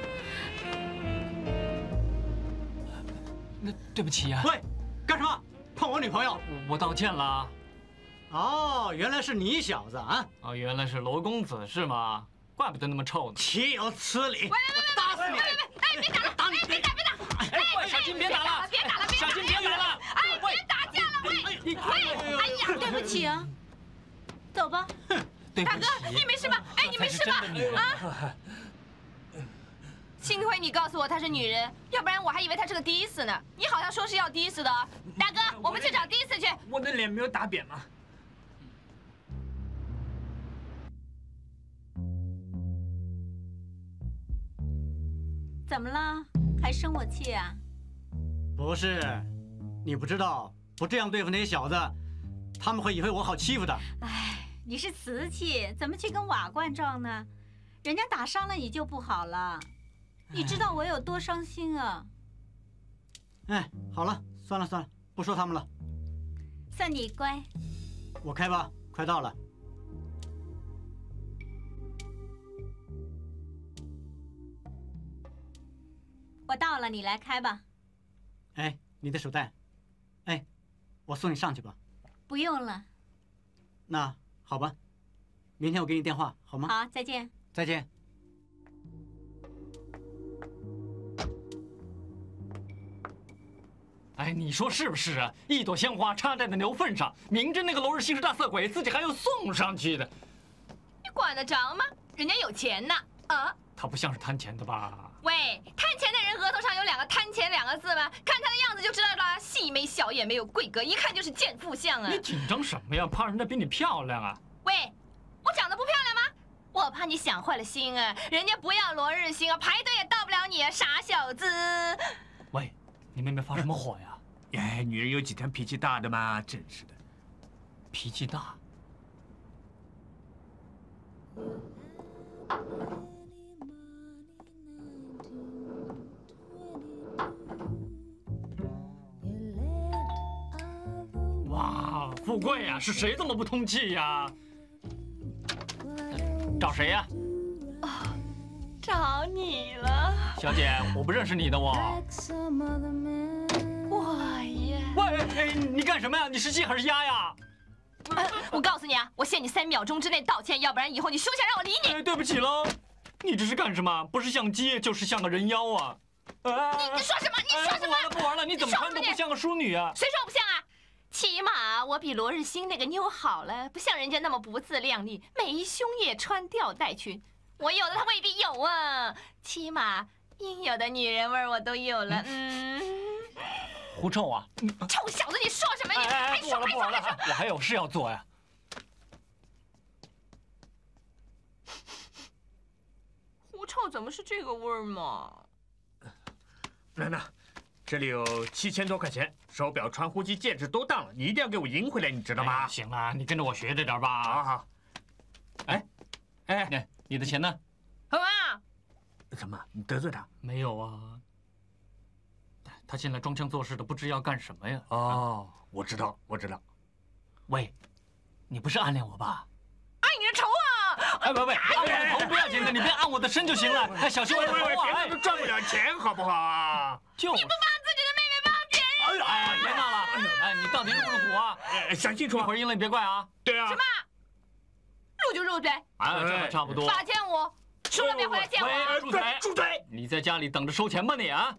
对不起呀。 喂，干什么？ 碰我女朋友。 我道歉了。 哦，原来是你小子啊！ 哦，原来是罗公子是吗？怪不得那么臭呢。 岂有此理！ 喂， 打死你！ 哎，别打了，打你！别打！ 哎，小金别打了！ 别打了！ 小金别打了！ 哎，别打架了！喂！哎呀， 对不起啊，走吧。 大哥，你没事吧？哎，你没事吧？啊！幸亏你告诉我她是女人，要不然我还以为她是个的士呢。你好像说是要的士的，大哥，我们去找的士去。 我的脸没有打扁吗？ 怎么了？还生我气啊？ 不是，你不知道，不这样对付那些小子，他们会以为我好欺负的。 哎，你是瓷器，怎么去跟瓦罐撞呢？人家打伤了你就不好了。你知道我有多伤心啊？ 哎，好了，算了，不说他们了。 算你乖。 我开吧，快到了。 我到了，你来开吧。 哎，你的手袋。哎，我送你上去吧。 不用了。 那好吧，明天我给你电话，好吗？ 好，再见。 再见。 哎，你说是不是啊？一朵鲜花插在那牛粪上，明知那个罗日新是大色鬼，自己还要送上去的。 你管得着吗？人家有钱呢。啊？ 他不像是贪钱的吧？ 喂，贪钱的人额头上有2个贪钱2个字吗？看他的样子就知道了，细眉小眼，没有贵格，一看就是贱妇相啊！ 你紧张什么呀？怕人家比你漂亮啊？ 喂，我长得不漂亮吗？我怕你想坏了心啊！人家不要罗日新啊，排队也到不了你啊，傻小子！ 喂，你妹妹发什么火呀？ 哎，女人有几天脾气大的嘛？真是的， 脾气大。哇，富贵呀，是谁这么不通气呀？找谁呀？ 找你了， 小姐，我不认识你的我。 我耶！ 喂，你干什么呀？你是鸡还是鸭呀？ 我告诉你啊，我限你3秒钟之内道歉，要不然以后你休想让我理你。 对不起喽，你这是干什么？不是像鸡，就是像个人妖啊！ 你说什么？你说什么？ 不玩了！你怎么穿都不像个淑女啊！ 谁说我不像啊？起码我比罗日新那个妞好了，不像人家那么不自量力，没一胸也穿吊带裙。我有的他未必有啊，起码应有的女人味我都有了。 狐臭啊！ 臭小子，你说什么？你还说不玩了，我还有事要做呀。 狐臭怎么是这个味儿嘛？ 娜娜，这里有7000多块钱，手表、传呼机、戒指都当了，你一定要给我赢回来，你知道吗？ 行了，你跟着我学着点吧。 好。哎， 你的钱呢？ 好啊。 怎么？你得罪他？ 没有啊。他现在装腔作势的，不知要干什么呀？ 哦，我知道。 喂，你不是暗恋我吧？ 爱你的头啊！ 哎，喂，按我的头不要紧的，你别按我的身就行了。哎，小心我的头啊！ 别赚不了钱，好不好啊？ 你不帮自己的妹妹，帮别人！ 哎，别闹了！哎，你到底入不入股啊？ 想清楚。 一会儿赢了你别怪啊。 对啊。 什么？入就入呗。 哎，这差不多。 8千5，输了别回来见我。 喂，住嘴！你在家里等着收钱吧你啊！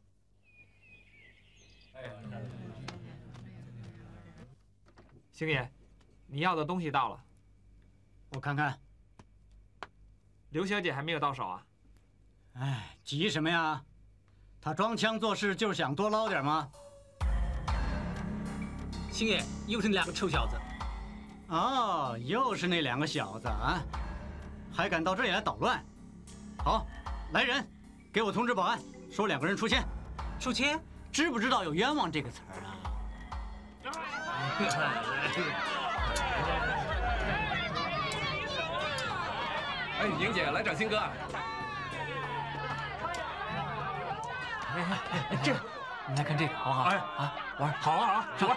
星爷，你要的东西到了。 我看看。 刘小姐还没有到手啊？ 哎，急什么呀？她装腔作势就是想多捞点吗？ 星爷，又是那2个臭小子。 哦，又是那2个小子啊！还敢到这里来捣乱？好，来人，给我通知保安，说2个人出千。 出千？ 知不知道有冤枉这个词儿啊？ 哎，莹姐来找新哥。 这，你来看这个，好不好？玩， 好啊，玩。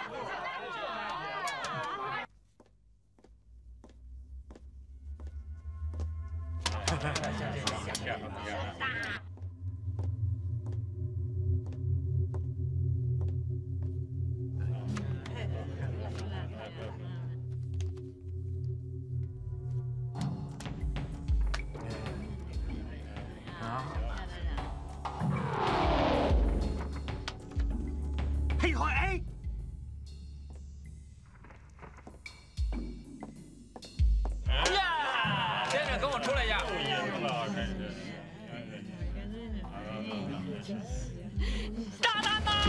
炸弹呐！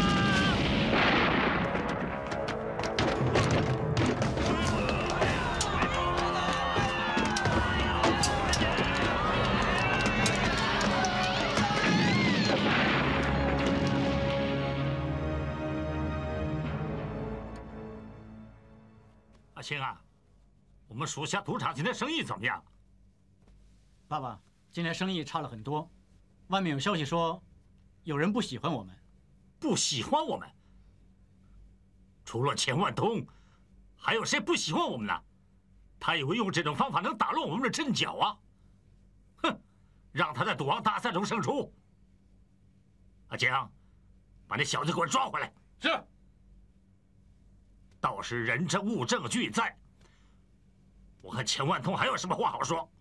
阿星啊，我们属下赌场今天生意怎么样？ 爸爸，今天生意差了很多，外面有消息说，有人不喜欢我们。 不喜欢我们？除了钱万通，还有谁不喜欢我们呢？他以为用这种方法能打乱我们的阵脚啊！哼，让他在赌王大赛中胜出。阿江，把那小子给我抓回来。 是。 到时人证物证俱在，我和钱万通还有什么话好说？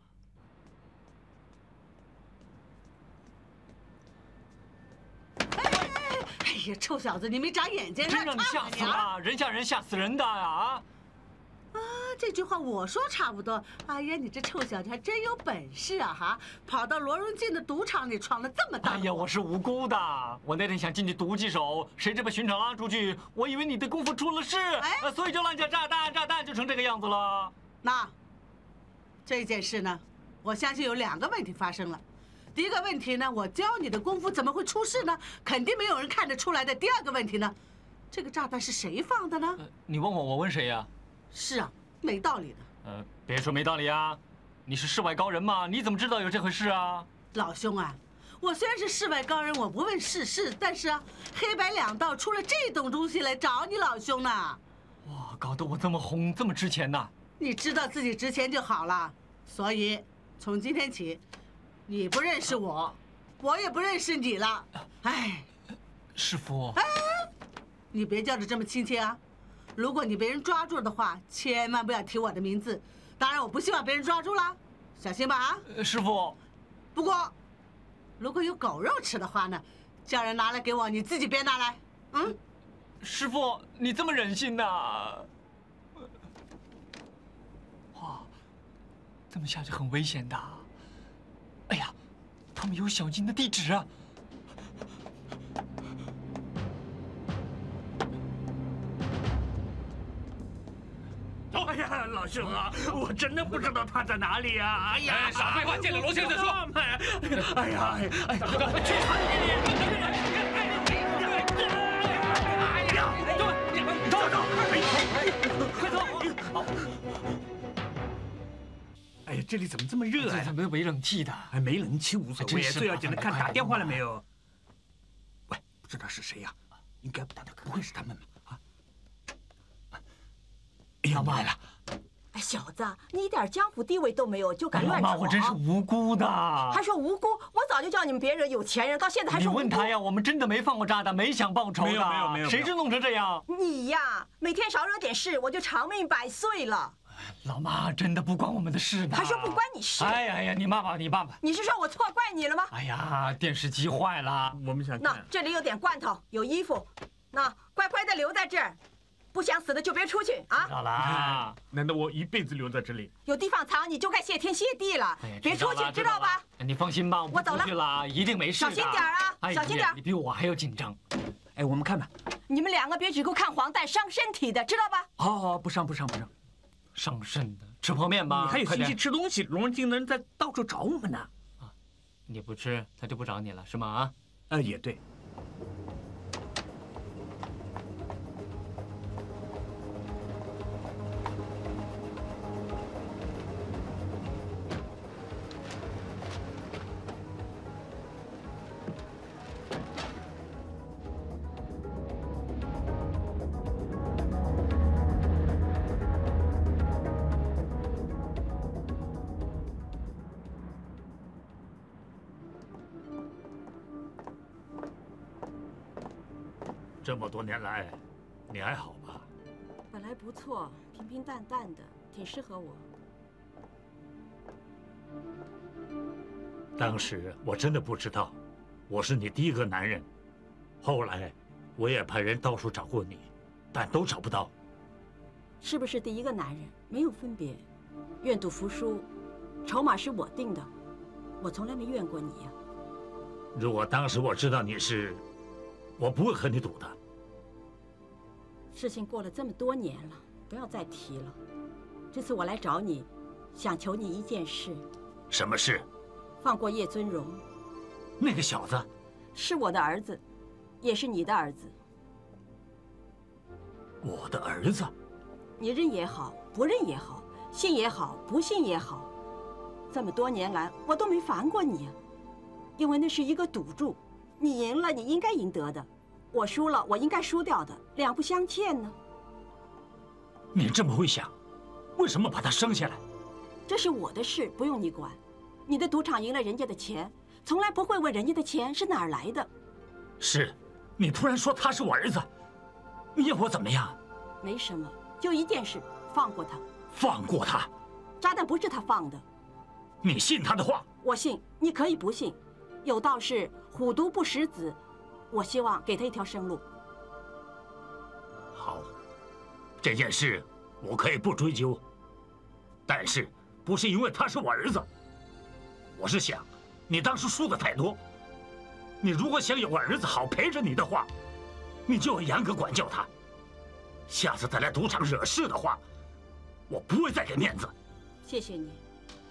哎呀，臭小子，你没长眼睛！ 真让你吓死了！人吓人，吓死人的啊！ 啊，这句话我说差不多。哎呀，你这臭小子还真有本事啊！哈，跑到罗荣进的赌场里闯了这么大。 哎呀，我是无辜的。我那天想进去赌几手，谁知被巡场拉出去。我以为你的功夫出了事，所以就乱下炸弹就成这个样子了。 那这件事呢，我相信有2个问题发生了。第一个问题呢，我教你的功夫怎么会出事呢？肯定没有人看得出来的。第2个问题呢，这个炸弹是谁放的呢？ 你问我，我问谁呀？ 是啊，没道理的。 别说没道理啊！你是世外高人嘛，你怎么知道有这回事啊？ 老兄啊，我虽然是世外高人，我不问世事，但是啊，黑白2道出了这种东西来找你老兄呢。 哇，搞得我这么红，这么值钱呐！ 你知道自己值钱就好了。所以从今天起，你不认识我，我也不认识你了。哎， 师傅， 哎，你别叫得这么亲切啊！如果你被人抓住的话，千万不要提我的名字。当然，我不希望被人抓住了，小心吧啊！ 师傅。 不过，如果有狗肉吃的话呢，叫人拿来给我，你自己别拿来。嗯。 师傅，你这么忍心呐？哇，这么下去很危险的。哎呀，他们有小金的地址啊！ 哎呀，老兄啊，我真的不知道他在哪里啊！哎呀， 少废话，见了罗先生再说。 哎呀，哎，去船里！哎呀，走，快走！哎呀，这里怎么这么热啊？ 怎么没冷气的？ 哎，没冷气无所谓，最要紧的看打电话了没有？喂，不知道是谁呀？应该不会是他们吧？啊！哎呀妈呀！ 哎，小子，你一点江湖地位都没有，就敢乱闯？ 妈，我真是无辜的。 还说无辜？我早就叫你们别人有钱人，到现在还说无辜。 你问他呀，我们真的没放过炸弹，没想报仇的。 没有， 谁知弄成这样？ 你呀，每天少惹点事，我就长命100岁了。 老妈，真的不关我们的事的。 还说不关你事？ 哎呀，你爸爸。 你是说我错怪你了吗？ 哎呀，电视机坏了， 我们想。 那这里有点罐头，有衣服，那乖乖的留在这儿。不想死的就别出去啊！ 知道了。 难道我一辈子留在这里？ 有地方藏，你就该谢天谢地了。别出去，知道吧？ 你放心吧， 我走了。 去了，一定没事。 小心点啊，小心点。 你比我还要紧张。 哎，我们看吧。 你们2个别只顾看黄带，伤身体的，知道吧？ 好，不伤。 伤肾的，吃泡面吧。 你还有心情吃东西？龙金的人在到处找我们呢。 啊，你不吃，他就不找你了，是吗？ 啊，也对。 这么多年来，你还好吧？ 本来不错，平平淡淡的，挺适合我。 当时我真的不知道，我是你第一个男人。后来，我也派人到处找过你，但都找不到。 是不是第一个男人？没有分别，愿赌服输，筹码是我定的，我从来没怨过你呀。 如果当时我知道你是，我不会和你赌的。 事情过了这么多年了，不要再提了。这次我来找你，想求你一件事。 什么事？ 放过叶尊荣。 那个小子是我的儿子，也是你的儿子。 我的儿子？ 你认也好，不认也好，信也好，不信也好，这么多年来我都没烦过你啊。因为那是一个赌注，你赢了你应该赢得的，我输了我应该输掉的，两不相欠呢。 你这么会想，为什么把他生下来？ 这是我的事，不用你管。你的赌场赢了人家的钱，从来不会问人家的钱是哪儿来的。 是，你突然说他是我儿子，你要我怎么样？ 没什么，就一件事，放过他。 放过他？ 炸弹不是他放的。 你信他的话？ 我信，你可以不信。有道是虎毒不食子，我希望给他一条生路。 好，这件事我可以不追究，但是不是因为他是我儿子。我是想，你当时输的太多，你如果想有个儿子好陪着你的话，你就要严格管教他。下次再来赌场惹事的话，我不会再给面子。 谢谢你。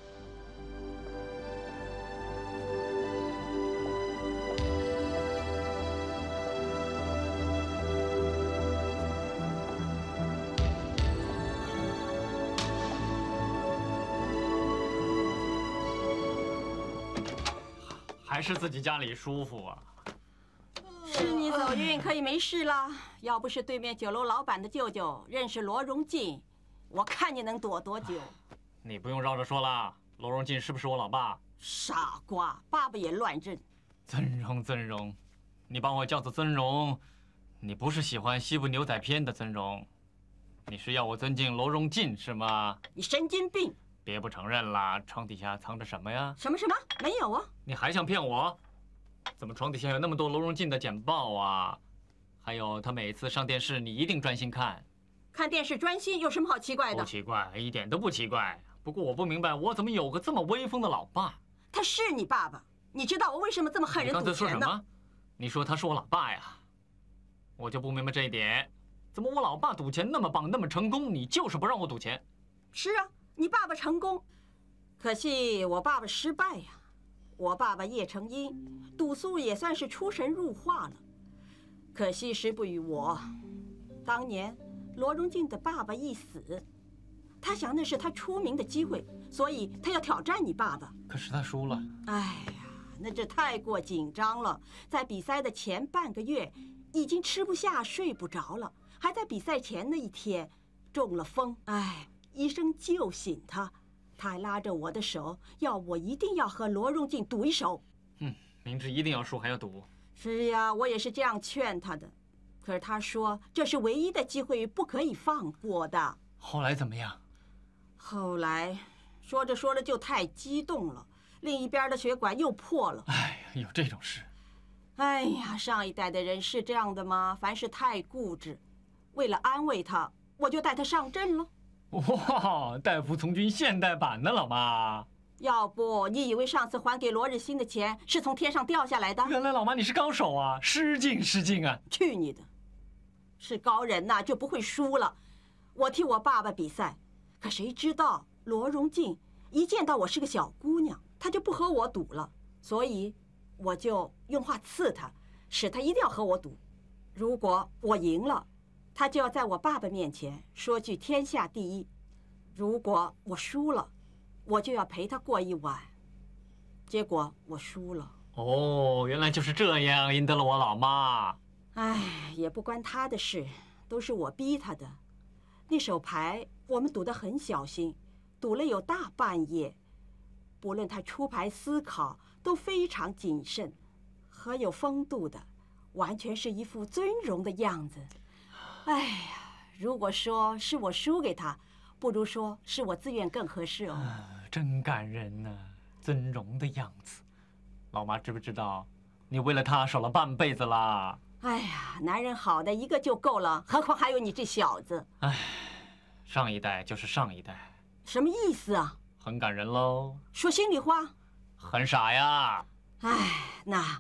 还是自己家里舒服啊。 是你走运，可以没事了。要不是对面酒楼老板的舅舅认识罗荣进，我看你能躲多久。 你不用绕着说了，罗荣进是不是我老爸？ 傻瓜，爸爸也乱认。 尊荣，尊荣，你把我叫做尊荣，你不是喜欢西部牛仔片的尊荣，你是要我尊敬罗荣进是吗？ 你神经病！ 别不承认了，床底下藏着什么呀？ 什么？没有啊！ 你还想骗我？怎么床底下有那么多罗荣进的简报啊？还有他每次上电视，你一定专心看。 看电视专心有什么好奇怪的？ 不奇怪，一点都不奇怪。不过我不明白，我怎么有个这么威风的老爸？ 他是你爸爸，你知道我为什么这么恨人赌钱呢？ 你刚才说什么？你说他是我老爸呀？我就不明白这一点，怎么我老爸赌钱那么棒，那么成功，你就是不让我赌钱？ 是啊，你爸爸成功，可惜我爸爸失败呀。我爸爸叶成英赌素也算是出神入化了，可惜时不与我。当年罗荣进的爸爸一死，他想那是他出名的机会，所以他要挑战你爸爸。 可是他输了。 哎呀，那这太过紧张了，在比赛的前半个月已经吃不下睡不着了，还在比赛前那一天中了风。哎，医生救醒他。他还拉着我的手，要我一定要和罗荣进赌一手。 明知一定要输还要赌。 是呀，我也是这样劝他的，可是他说这是唯一的机会，不可以放过的。 后来怎么样？ 后来说着说着就太激动了，另一边的血管又破了。 哎呀，有这种事。 哎呀，上一代的人是这样的吗？凡事太固执。为了安慰他，我就带他上阵了。 哇，代父从军现代版的老妈。 要不你以为上次还给罗日新的钱是从天上掉下来的？ 原来老妈你是高手啊，失敬失敬啊！ 去你的！是高人呐，就不会输了。我替我爸爸比赛，可谁知道罗荣进一见到我是个小姑娘，他就不和我赌了，所以我就用话刺他，使他一定要和我赌。如果我赢了，他就要在我爸爸面前说句天下第一；如果我输了，我就要陪他过一晚。结果我输了。 哦，原来就是这样，赢得了我老妈。 哎，也不关他的事，都是我逼他的。那手牌我们赌得很小心，赌了有大半夜。不论他出牌思考都非常谨慎，和有风度的，完全是一副尊荣的样子。哎呀，如果说是我输给他，不如说是我自愿更合适哦。 真感人呢，尊荣的样子。老妈知不知道，你为了他守了半辈子啦？ 哎呀，男人好的一个就够了，何况还有你这小子。 哎，上一代就是上一代。 什么意思啊？ 很感人喽。 说心里话。 很傻呀。 哎，那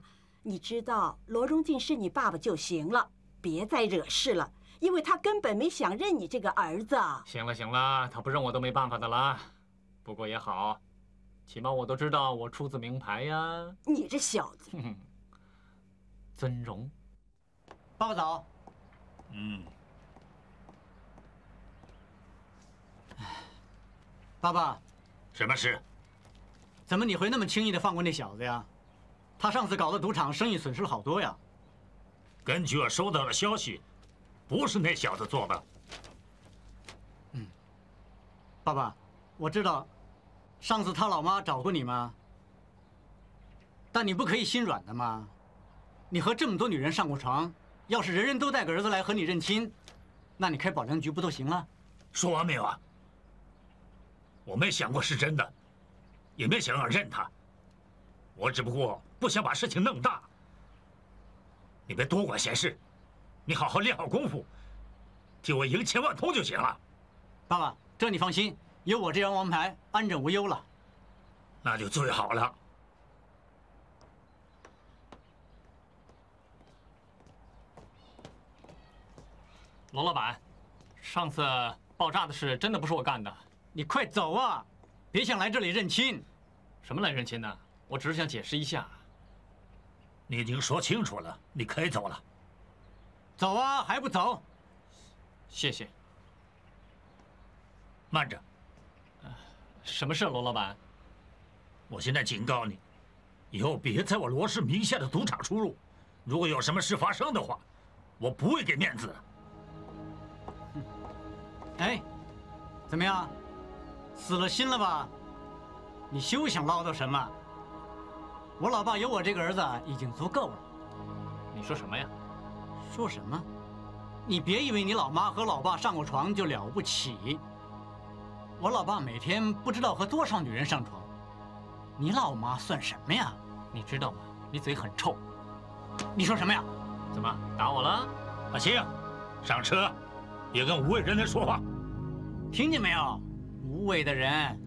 你知道罗荣进是你爸爸就行了，别再惹事了，因为他根本没想认你这个儿子。 行了行了，他不认我都没办法的了。不过也好，起码我都知道我出自名牌呀。 你这小子， 尊荣。 爸爸早。爸爸， 什么事？ 怎么你会那么轻易的放过那小子呀？他上次搞的赌场生意损失了好多呀。 根据我收到的消息，不是那小子做的。 爸爸，我知道，上次他老妈找过你吗？但你不可以心软的嘛。你和这么多女人上过床，要是人人都带个儿子来和你认亲，那你开保良局不都行了？ 说完没有啊？我没想过是真的，也没想要认他，我只不过不想把事情弄大。你别多管闲事，你好好练好功夫，替我赢1000万通就行了。 爸爸，这你放心，有我这张王牌，安枕无忧了。 那就最好了。 罗老板，上次爆炸的事真的不是我干的。 你快走啊！别想来这里认亲。 什么来认亲呢？我只是想解释一下。 你已经说清楚了，你可以走了。 走啊，还不走？ 谢谢。 慢着。 什么事，罗老板？ 我现在警告你，以后别在我罗氏名下的赌场出入。如果有什么事发生的话，我不会给面子的。 哎，怎么样？死了心了吧？你休想唠叨什么。我老爸有我这个儿子已经足够了。 你说什么呀？ 说什么？你别以为你老妈和老爸上过床就了不起。我老爸每天不知道和多少女人上床，你老妈算什么呀？ 你知道吗？你嘴很臭。 你说什么呀？ 怎么打我了？ 阿星，上车，别跟无谓人来说话。 听见没有？无谓的人。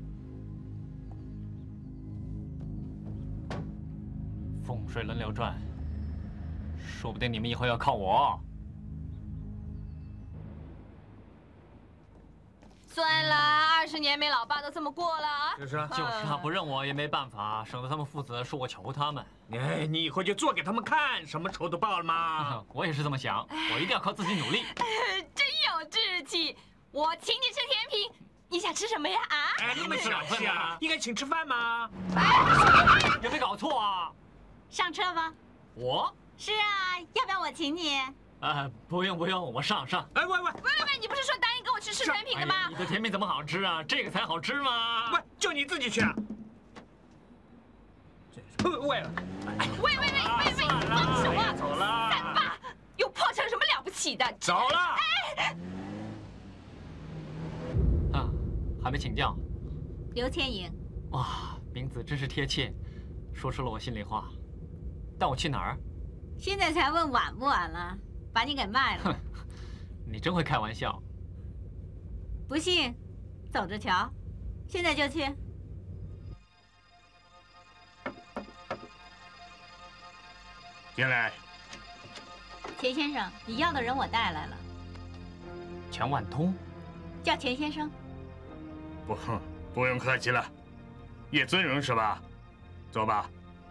风水轮流转，说不定你们以后要靠我。 算了，20年没老爸都这么过了啊。 就是啊，不认我也没办法，省得他们父子说我求他们。 哎，你以后就做给他们看，什么仇都报了吗？ 我也是这么想，我一定要靠自己努力。 真有志气！我请你吃甜品，你想吃什么呀？啊？ 哎，那么小气啊！应该请吃饭吗？ 有没有搞错啊？ 上车吧。 我？ 是啊，要不要我请你？ 不用，我上。 哎，喂， 你不是说答应跟我去吃甜品的吗？ 你的甜品怎么好吃啊？这个才好吃吗？ 喂，就你自己去啊！喂， 放手啊！ 走了。 三爸，有破产有什么了不起的？ 走了。 啊，还没请教。 刘千莹。 哇，名字真是贴切，说出了我心里话。带我去哪儿？ 现在才问晚不晚了，把你给卖了。 你真会开玩笑。 不信，走着瞧。现在就去。 进来。 钱先生，你要的人我带来了。 钱万通。 叫钱先生。 不用客气了。叶尊荣是吧？走吧。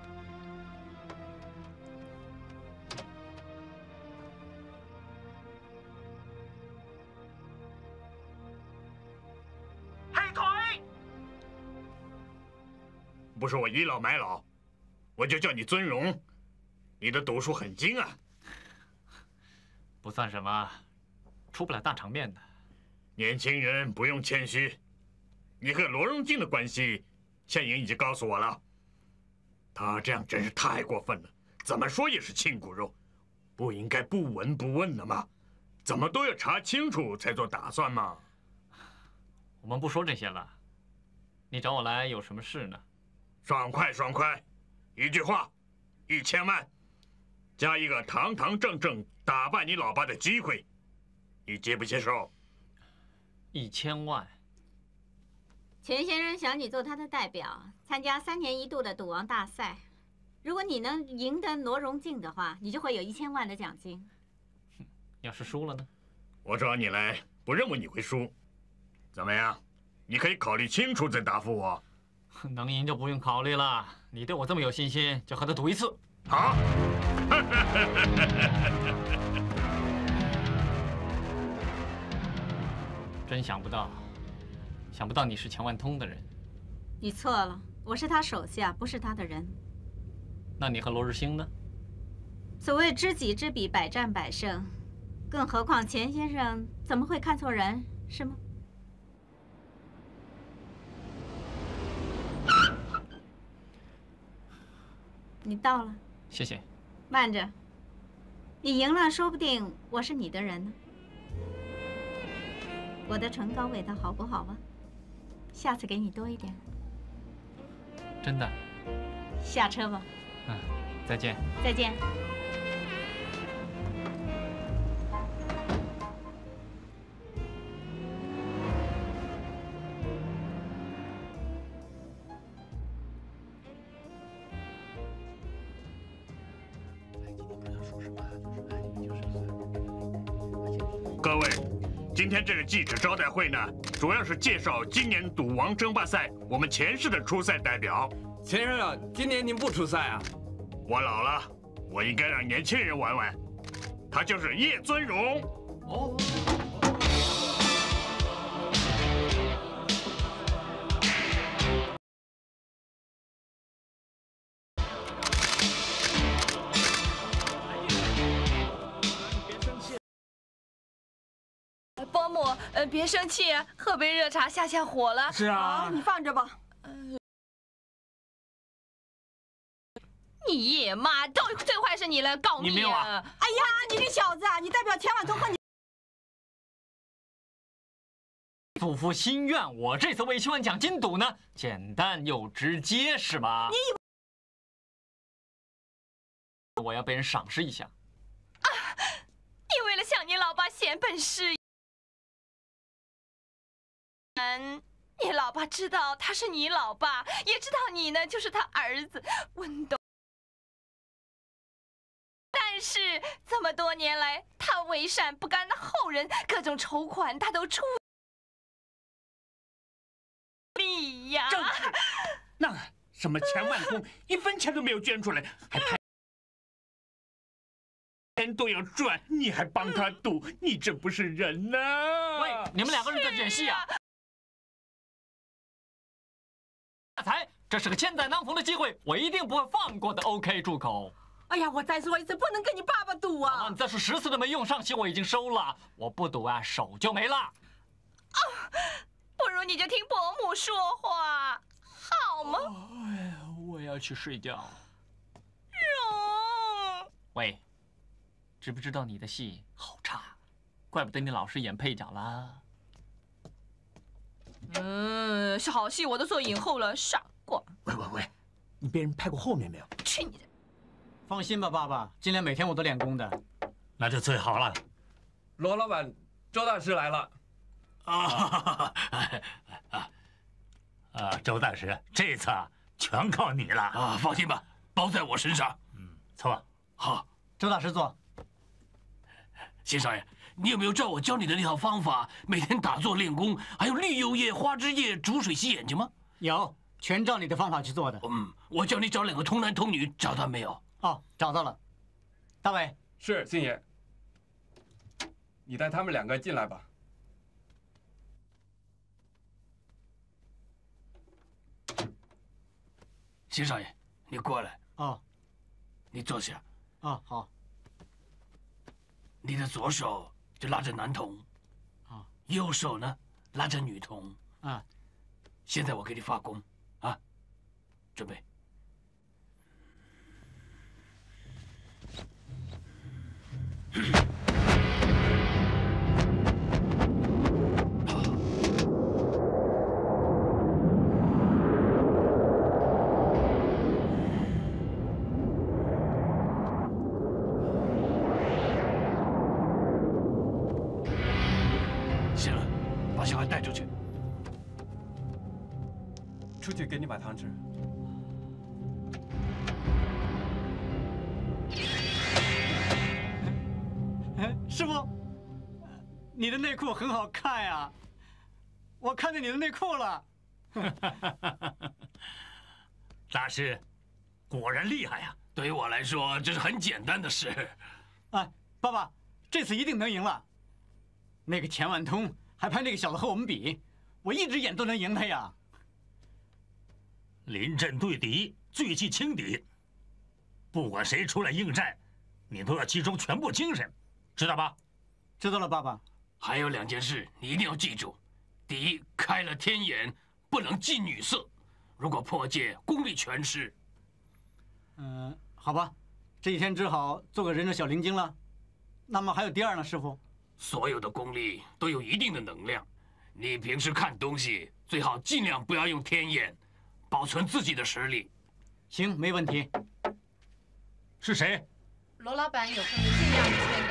不是我倚老卖老，我就叫你尊荣。你的赌术很精啊。 不算什么，出不了大场面的。 年轻人不用谦虚。你和罗荣进的关系，现莹已经告诉我了。他这样真是太过分了，怎么说也是亲骨肉，不应该不闻不问的吗？怎么都要查清楚才做打算嘛。 我们不说这些了。你找我来有什么事呢？ 爽快，一句话，1000万，加一个堂堂正正打败你老爸的机会，你接不接受 ？1000万。 钱先生想你做他的代表，参加3年1度的赌王大赛。 如果你能赢得罗荣敬的话，你就会有1000万的奖金。 要是输了呢？ 我找你来，不认为你会输。怎么样？你可以考虑清楚再答复我。 能赢就不用考虑了。你对我这么有信心，就和他赌一次。 好。 真想不到你是钱万通的人。 你错了，我是他手下，不是他的人。 那你和罗日兴呢？ 所谓知己知彼，百战百胜。更何况钱先生怎么会看错人，是吗？你到了。 谢谢。 慢着，你赢了，说不定我是你的人呢。我的唇膏味道好不好啊？下次给你多一点。 真的。 下车吧。 嗯，再见。 再见。 各位，今天这个记者招待会呢，主要是介绍今年赌王争霸赛我们前世的出赛代表。 钱社长，今年您不出赛啊？ 我老了，我应该让年轻人玩玩。他就是叶尊荣。哦。 伯母，别生气，喝杯热茶下下火了。 是啊， 你放着吧。 你爷妈，最坏是你了，告密啊！ 哎呀，你这小子啊，你代表钱万通和你祖父心愿，我这次为10万奖金赌呢，简单又直接，是吧？ 你以为我要被人赏识一下？ 啊！你为了向你老爸显本事。你老爸知道他是你老爸，也知道你呢就是他儿子温东。但是这么多年来，他为善不甘的后人，各种筹款他都出力呀。 正是，那什么钱万通1分钱都没有捐出来，还派钱都要赚，你还帮他赌，你这不是人呐！ 喂，你们2个人在演戏啊！大才，这是个千载难逢的机会，我一定不会放过的。OK， 住口！ 哎呀，我再说一次，不能跟你爸爸赌啊！ 你再说10次都没用，上期我已经收了，我不赌啊，手就没了。啊， 不如你就听伯母说话，好吗？ 哎呀，我要去睡觉。 荣， 喂，知不知道你的戏好差，怪不得你老是演配角啦。 好戏我都做影后了，傻瓜！ 喂，你被人拍过后面没有？ 去你的！ 放心吧，爸爸，今年每天我都练功的。 那就最好了。 罗老板，周大师来了。 周大师，这次全靠你了啊！放心吧，包在我身上。 错。 好， 周大师坐。 谢少爷，你有没有照我教你的那套方法，每天打坐练功，还有绿柚叶、花枝叶煮水洗眼睛吗？ 有，全照你的方法去做的。 我叫你找2个童男童女，找到没有？ 哦，找到了。大伟， 是信爷。你带他们2个进来吧。 谢少爷，你过来。 哦。 你坐下。 哦，好。 你的左手就拉着男童，右手呢拉着女童。现在我给你发功，啊，准备。行了，把小孩带出去。 出去给你买糖吃。 师傅，你的内裤很好看呀，我看见你的内裤了。 大师，果然厉害呀！ 对于我来说，这是很简单的事。 哎，爸爸，这次一定能赢了。那个钱万通还派那个小子和我们比，我一只眼都能赢他呀。 临阵对敌，最忌轻敌。不管谁出来应战，你都要集中全部精神，知道吧？ 知道了，爸爸。 还有2件事你一定要记住：第一，开了天眼不能近女色，如果破戒，功力全失。 好吧，这一天只好做个忍者小灵精了。那么还有第2呢，师傅？ 所有的功力都有一定的能量，你平时看东西最好尽量不要用天眼，保存自己的实力。 行，没问题。 是谁？ 罗老板有份信要你签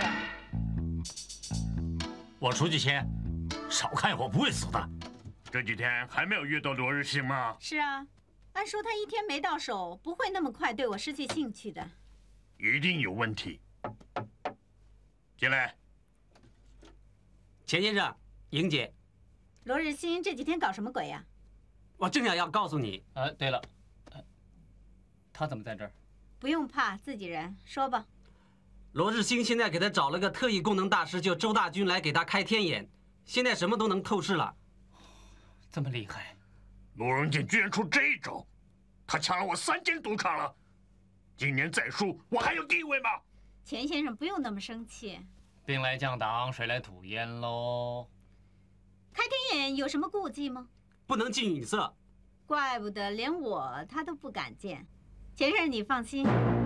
的。 我出去签，少看一会儿不会死的。 这几天还没有遇到罗日星吗？ 是啊，按说他一天没到手，不会那么快对我失去兴趣的。 一定有问题。进来。 钱先生，莹姐， 罗日新这几天搞什么鬼呀？ 我正想要告诉你。 对了，他怎么在这儿？ 不用怕，自己人，说吧。 罗日新现在给他找了个特异功能大师，就周大军来给他开天眼，现在什么都能透视了。 这么厉害？ 罗荣进居然出这一招，他抢了我3间赌场了。今年再输，我还有地位吗？ 钱先生不用那么生气。 兵来将挡，水来土掩喽。 开天眼有什么顾忌吗？ 不能近女色。 怪不得连我他都不敢见。钱先生，你放心。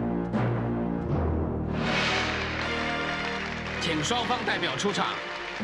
请双方代表出场。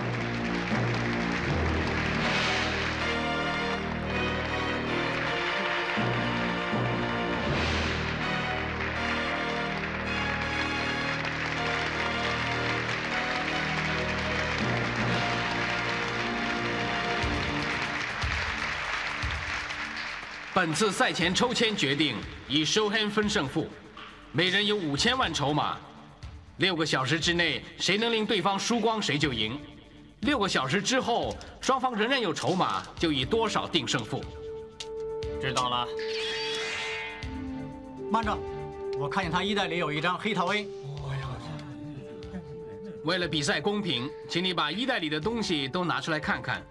本次赛前抽签决定以收 hand 分胜负，每人有5000万筹码。6个小时之内，谁能令对方输光，谁就赢。6个小时之后，双方仍然有筹码，就以多少定胜负。 知道了。 慢着，我看见他衣袋里有一张黑桃 A。 为了比赛公平，请你把衣袋里的东西都拿出来看看。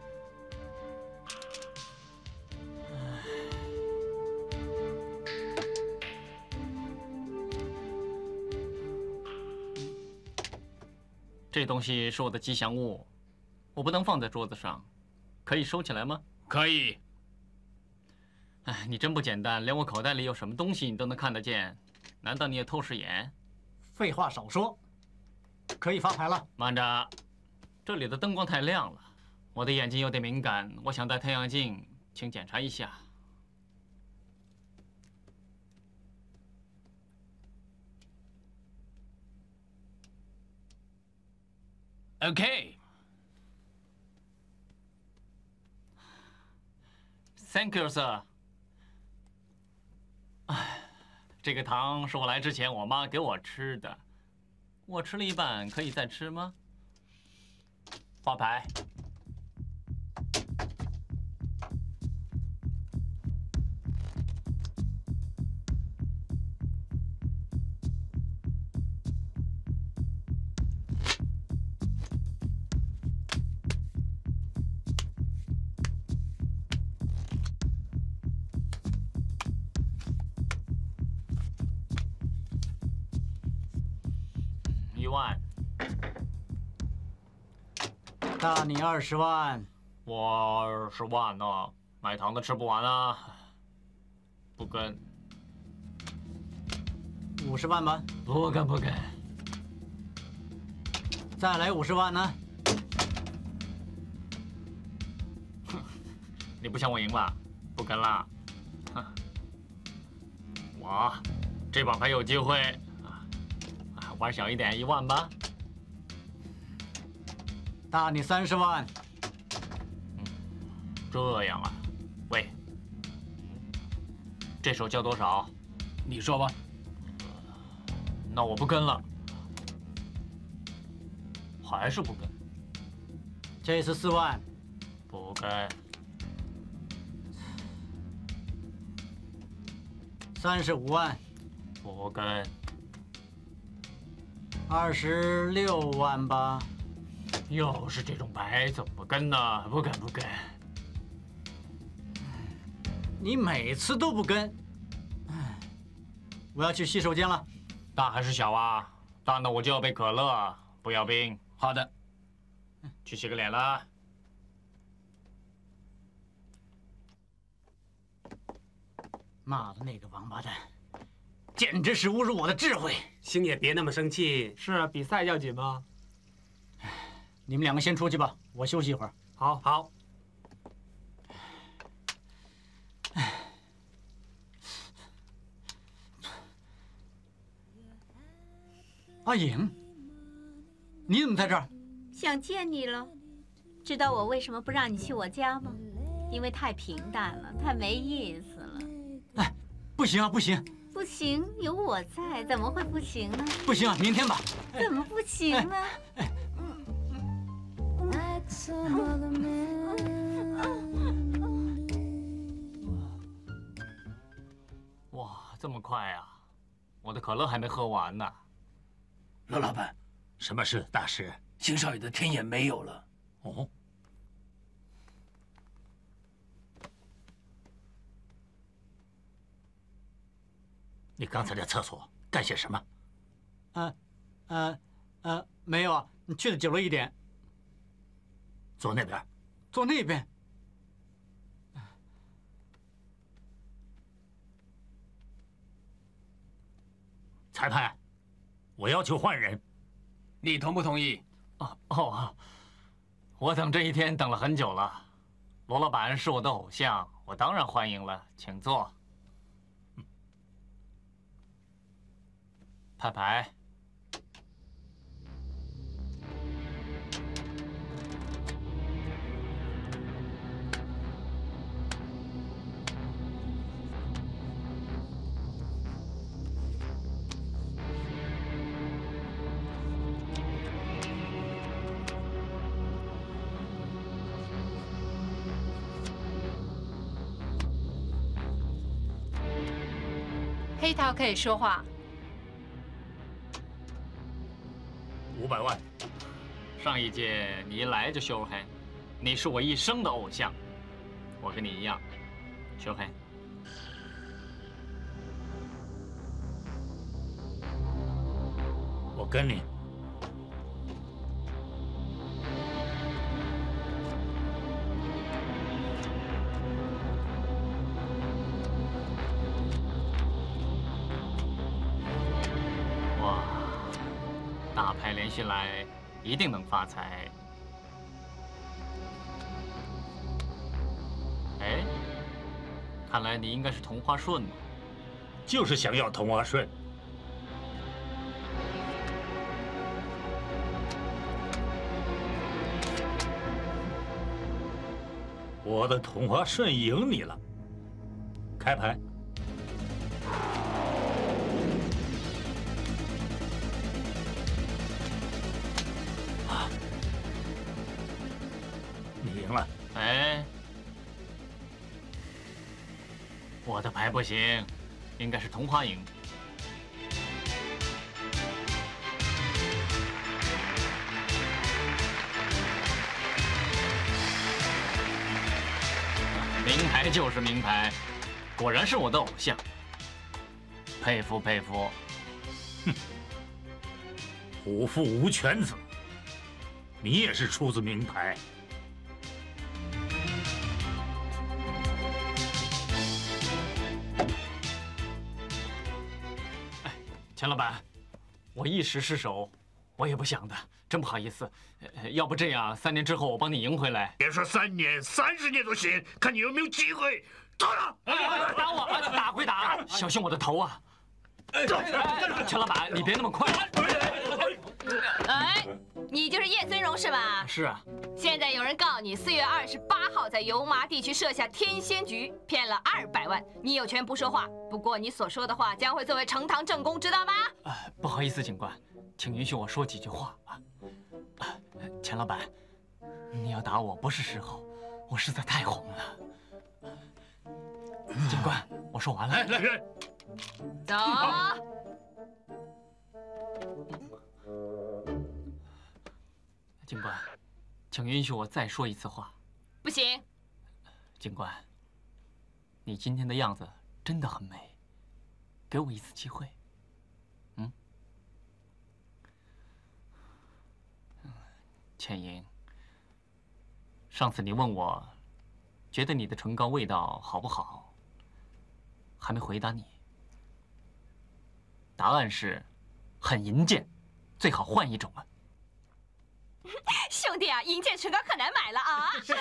这东西是我的吉祥物，我不能放在桌子上，可以收起来吗？ 可以。 哎，你真不简单，连我口袋里有什么东西你都能看得见，难道你有透视眼？ 废话少说，可以发牌了。 慢着，这里的灯光太亮了，我的眼睛有点敏感，我想戴太阳镜，请检查一下。 OK。 Thank you, sir。哎，这个糖是我来之前我妈给我吃的，我吃了一半，可以再吃吗？发牌。1万， 大你20万， 我20万呢，买糖的吃不完啊，不跟。 50万吧， 不跟不跟。 再来50万呢？ 你不想我赢吧？不跟了。我这把牌有机会。玩小一点，1万吧。 大你30万。 这样啊？喂，这手交多少？ 你说吧。 那我不跟了。 还是不跟。 这次4万， 不跟。 35万， 不跟。 26万吧。 又是这种牌，怎么不跟呢？不跟不跟。 你每次都不跟。我要去洗手间了。 大还是小啊？大呢我就要杯可乐，不要冰。 好的。 去洗个脸了。 妈的，那个王八蛋，简直是侮辱我的智慧！ 星爷，别那么生气。 是啊，比赛要紧吗？ 你们2个先出去吧，我休息一会儿。 好，好。 阿颖，你怎么在这儿？ 想见你了。知道我为什么不让你去我家吗？因为太平淡了，太没意思了。 不行啊，不行！ 不行，有我在，怎么会不行呢？ 不行啊，明天吧。 怎么不行呢？ 哇，这么快啊！我的可乐还没喝完呢。 罗老板，什么事？大师， 邢少爷的天眼没有了。 哦。 你刚才在厕所干些什么？ 没有啊，你去的久了一点。 坐那边。 坐那边。 裁判，我要求换人。 你同不同意？ 我等这一天等了很久了。罗老板是我的偶像，我当然欢迎了，请坐。 拍牌。 黑桃可以说话。 500万。 上一届你一来就羞黑，你是我一生的偶像，我跟你一样，羞黑。 我跟你。 哇，大牌连续来，一定能发财。哎，看来你应该是同花顺嘛。 就是想要同花顺。我的同花顺赢你了。开牌。 你赢了， 哎，我的牌不行，应该是同花赢。名牌就是名牌，果然是我的偶像，佩服佩服。 哼，虎父无犬子，你也是出自名牌。 钱老板，我一时失手，我也不想的，真不好意思。要不这样，3年之后我帮你赢回来。 别说3年，30年都行，看你有没有机会。打他！ 打我！打归打，小心我的头啊！钱老板，你别那么快。 哎，你就是叶尊荣是吧？ 是啊。 现在有人告你4月28号在油麻地区设下天仙局，骗了200万。你有权不说话，不过你所说的话将会作为呈堂证供，知道吗？ 不好意思，警官，请允许我说几句话啊。 钱老板，你要打我不是时候，我实在太红了。警官，我说完了。 来， 走。 警官，请允许我再说一次话。 不行。 警官，你今天的样子真的很美，给我一次机会。倩莹，上次你问我，觉得你的唇膏味道好不好，还没回答你。答案是，很银剑，最好换一种了。 兄弟啊，银剑唇膏可难买了啊！是。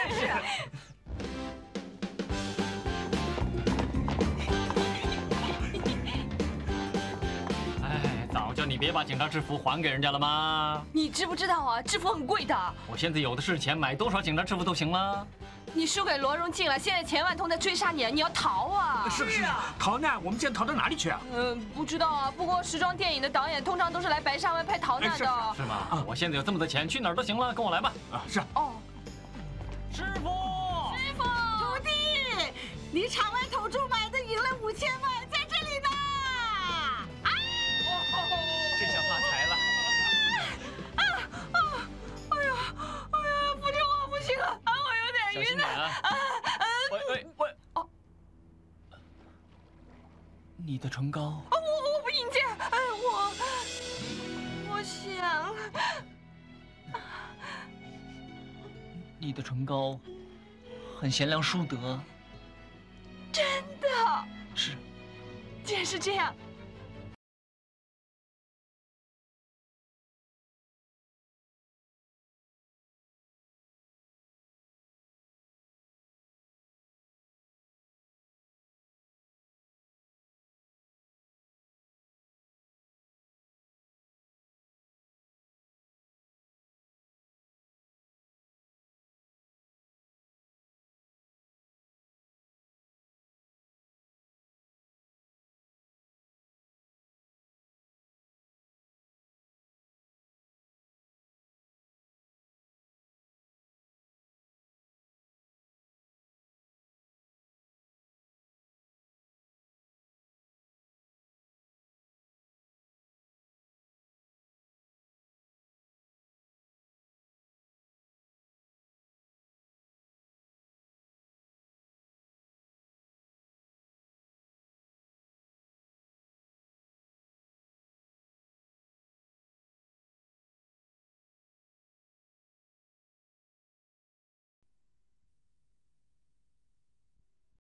早叫你别把警察制服还给人家了吗？ 你知不知道啊？制服很贵的。 我现在有的是钱，买多少警察制服都行了。 你输给罗荣进了，现在钱万通在追杀你，你要逃啊！ 是啊，逃难，我们现在逃到哪里去啊？ 不知道啊。不过时装电影的导演通常都是来白沙湾拍逃难的。 是吗？我现在有这么多钱，去哪儿都行了，跟我来吧。 是。 哦。 师傅， 徒弟，你场外投注买的赢了5000万，在这里呢。 这下发财了！ 哎呀，扶着我不行啊，我有点晕了。 喂，哦，你的唇膏？ 我不引荐，我想， 你的唇膏很贤良淑德。 真的？ 是。 既然是这样，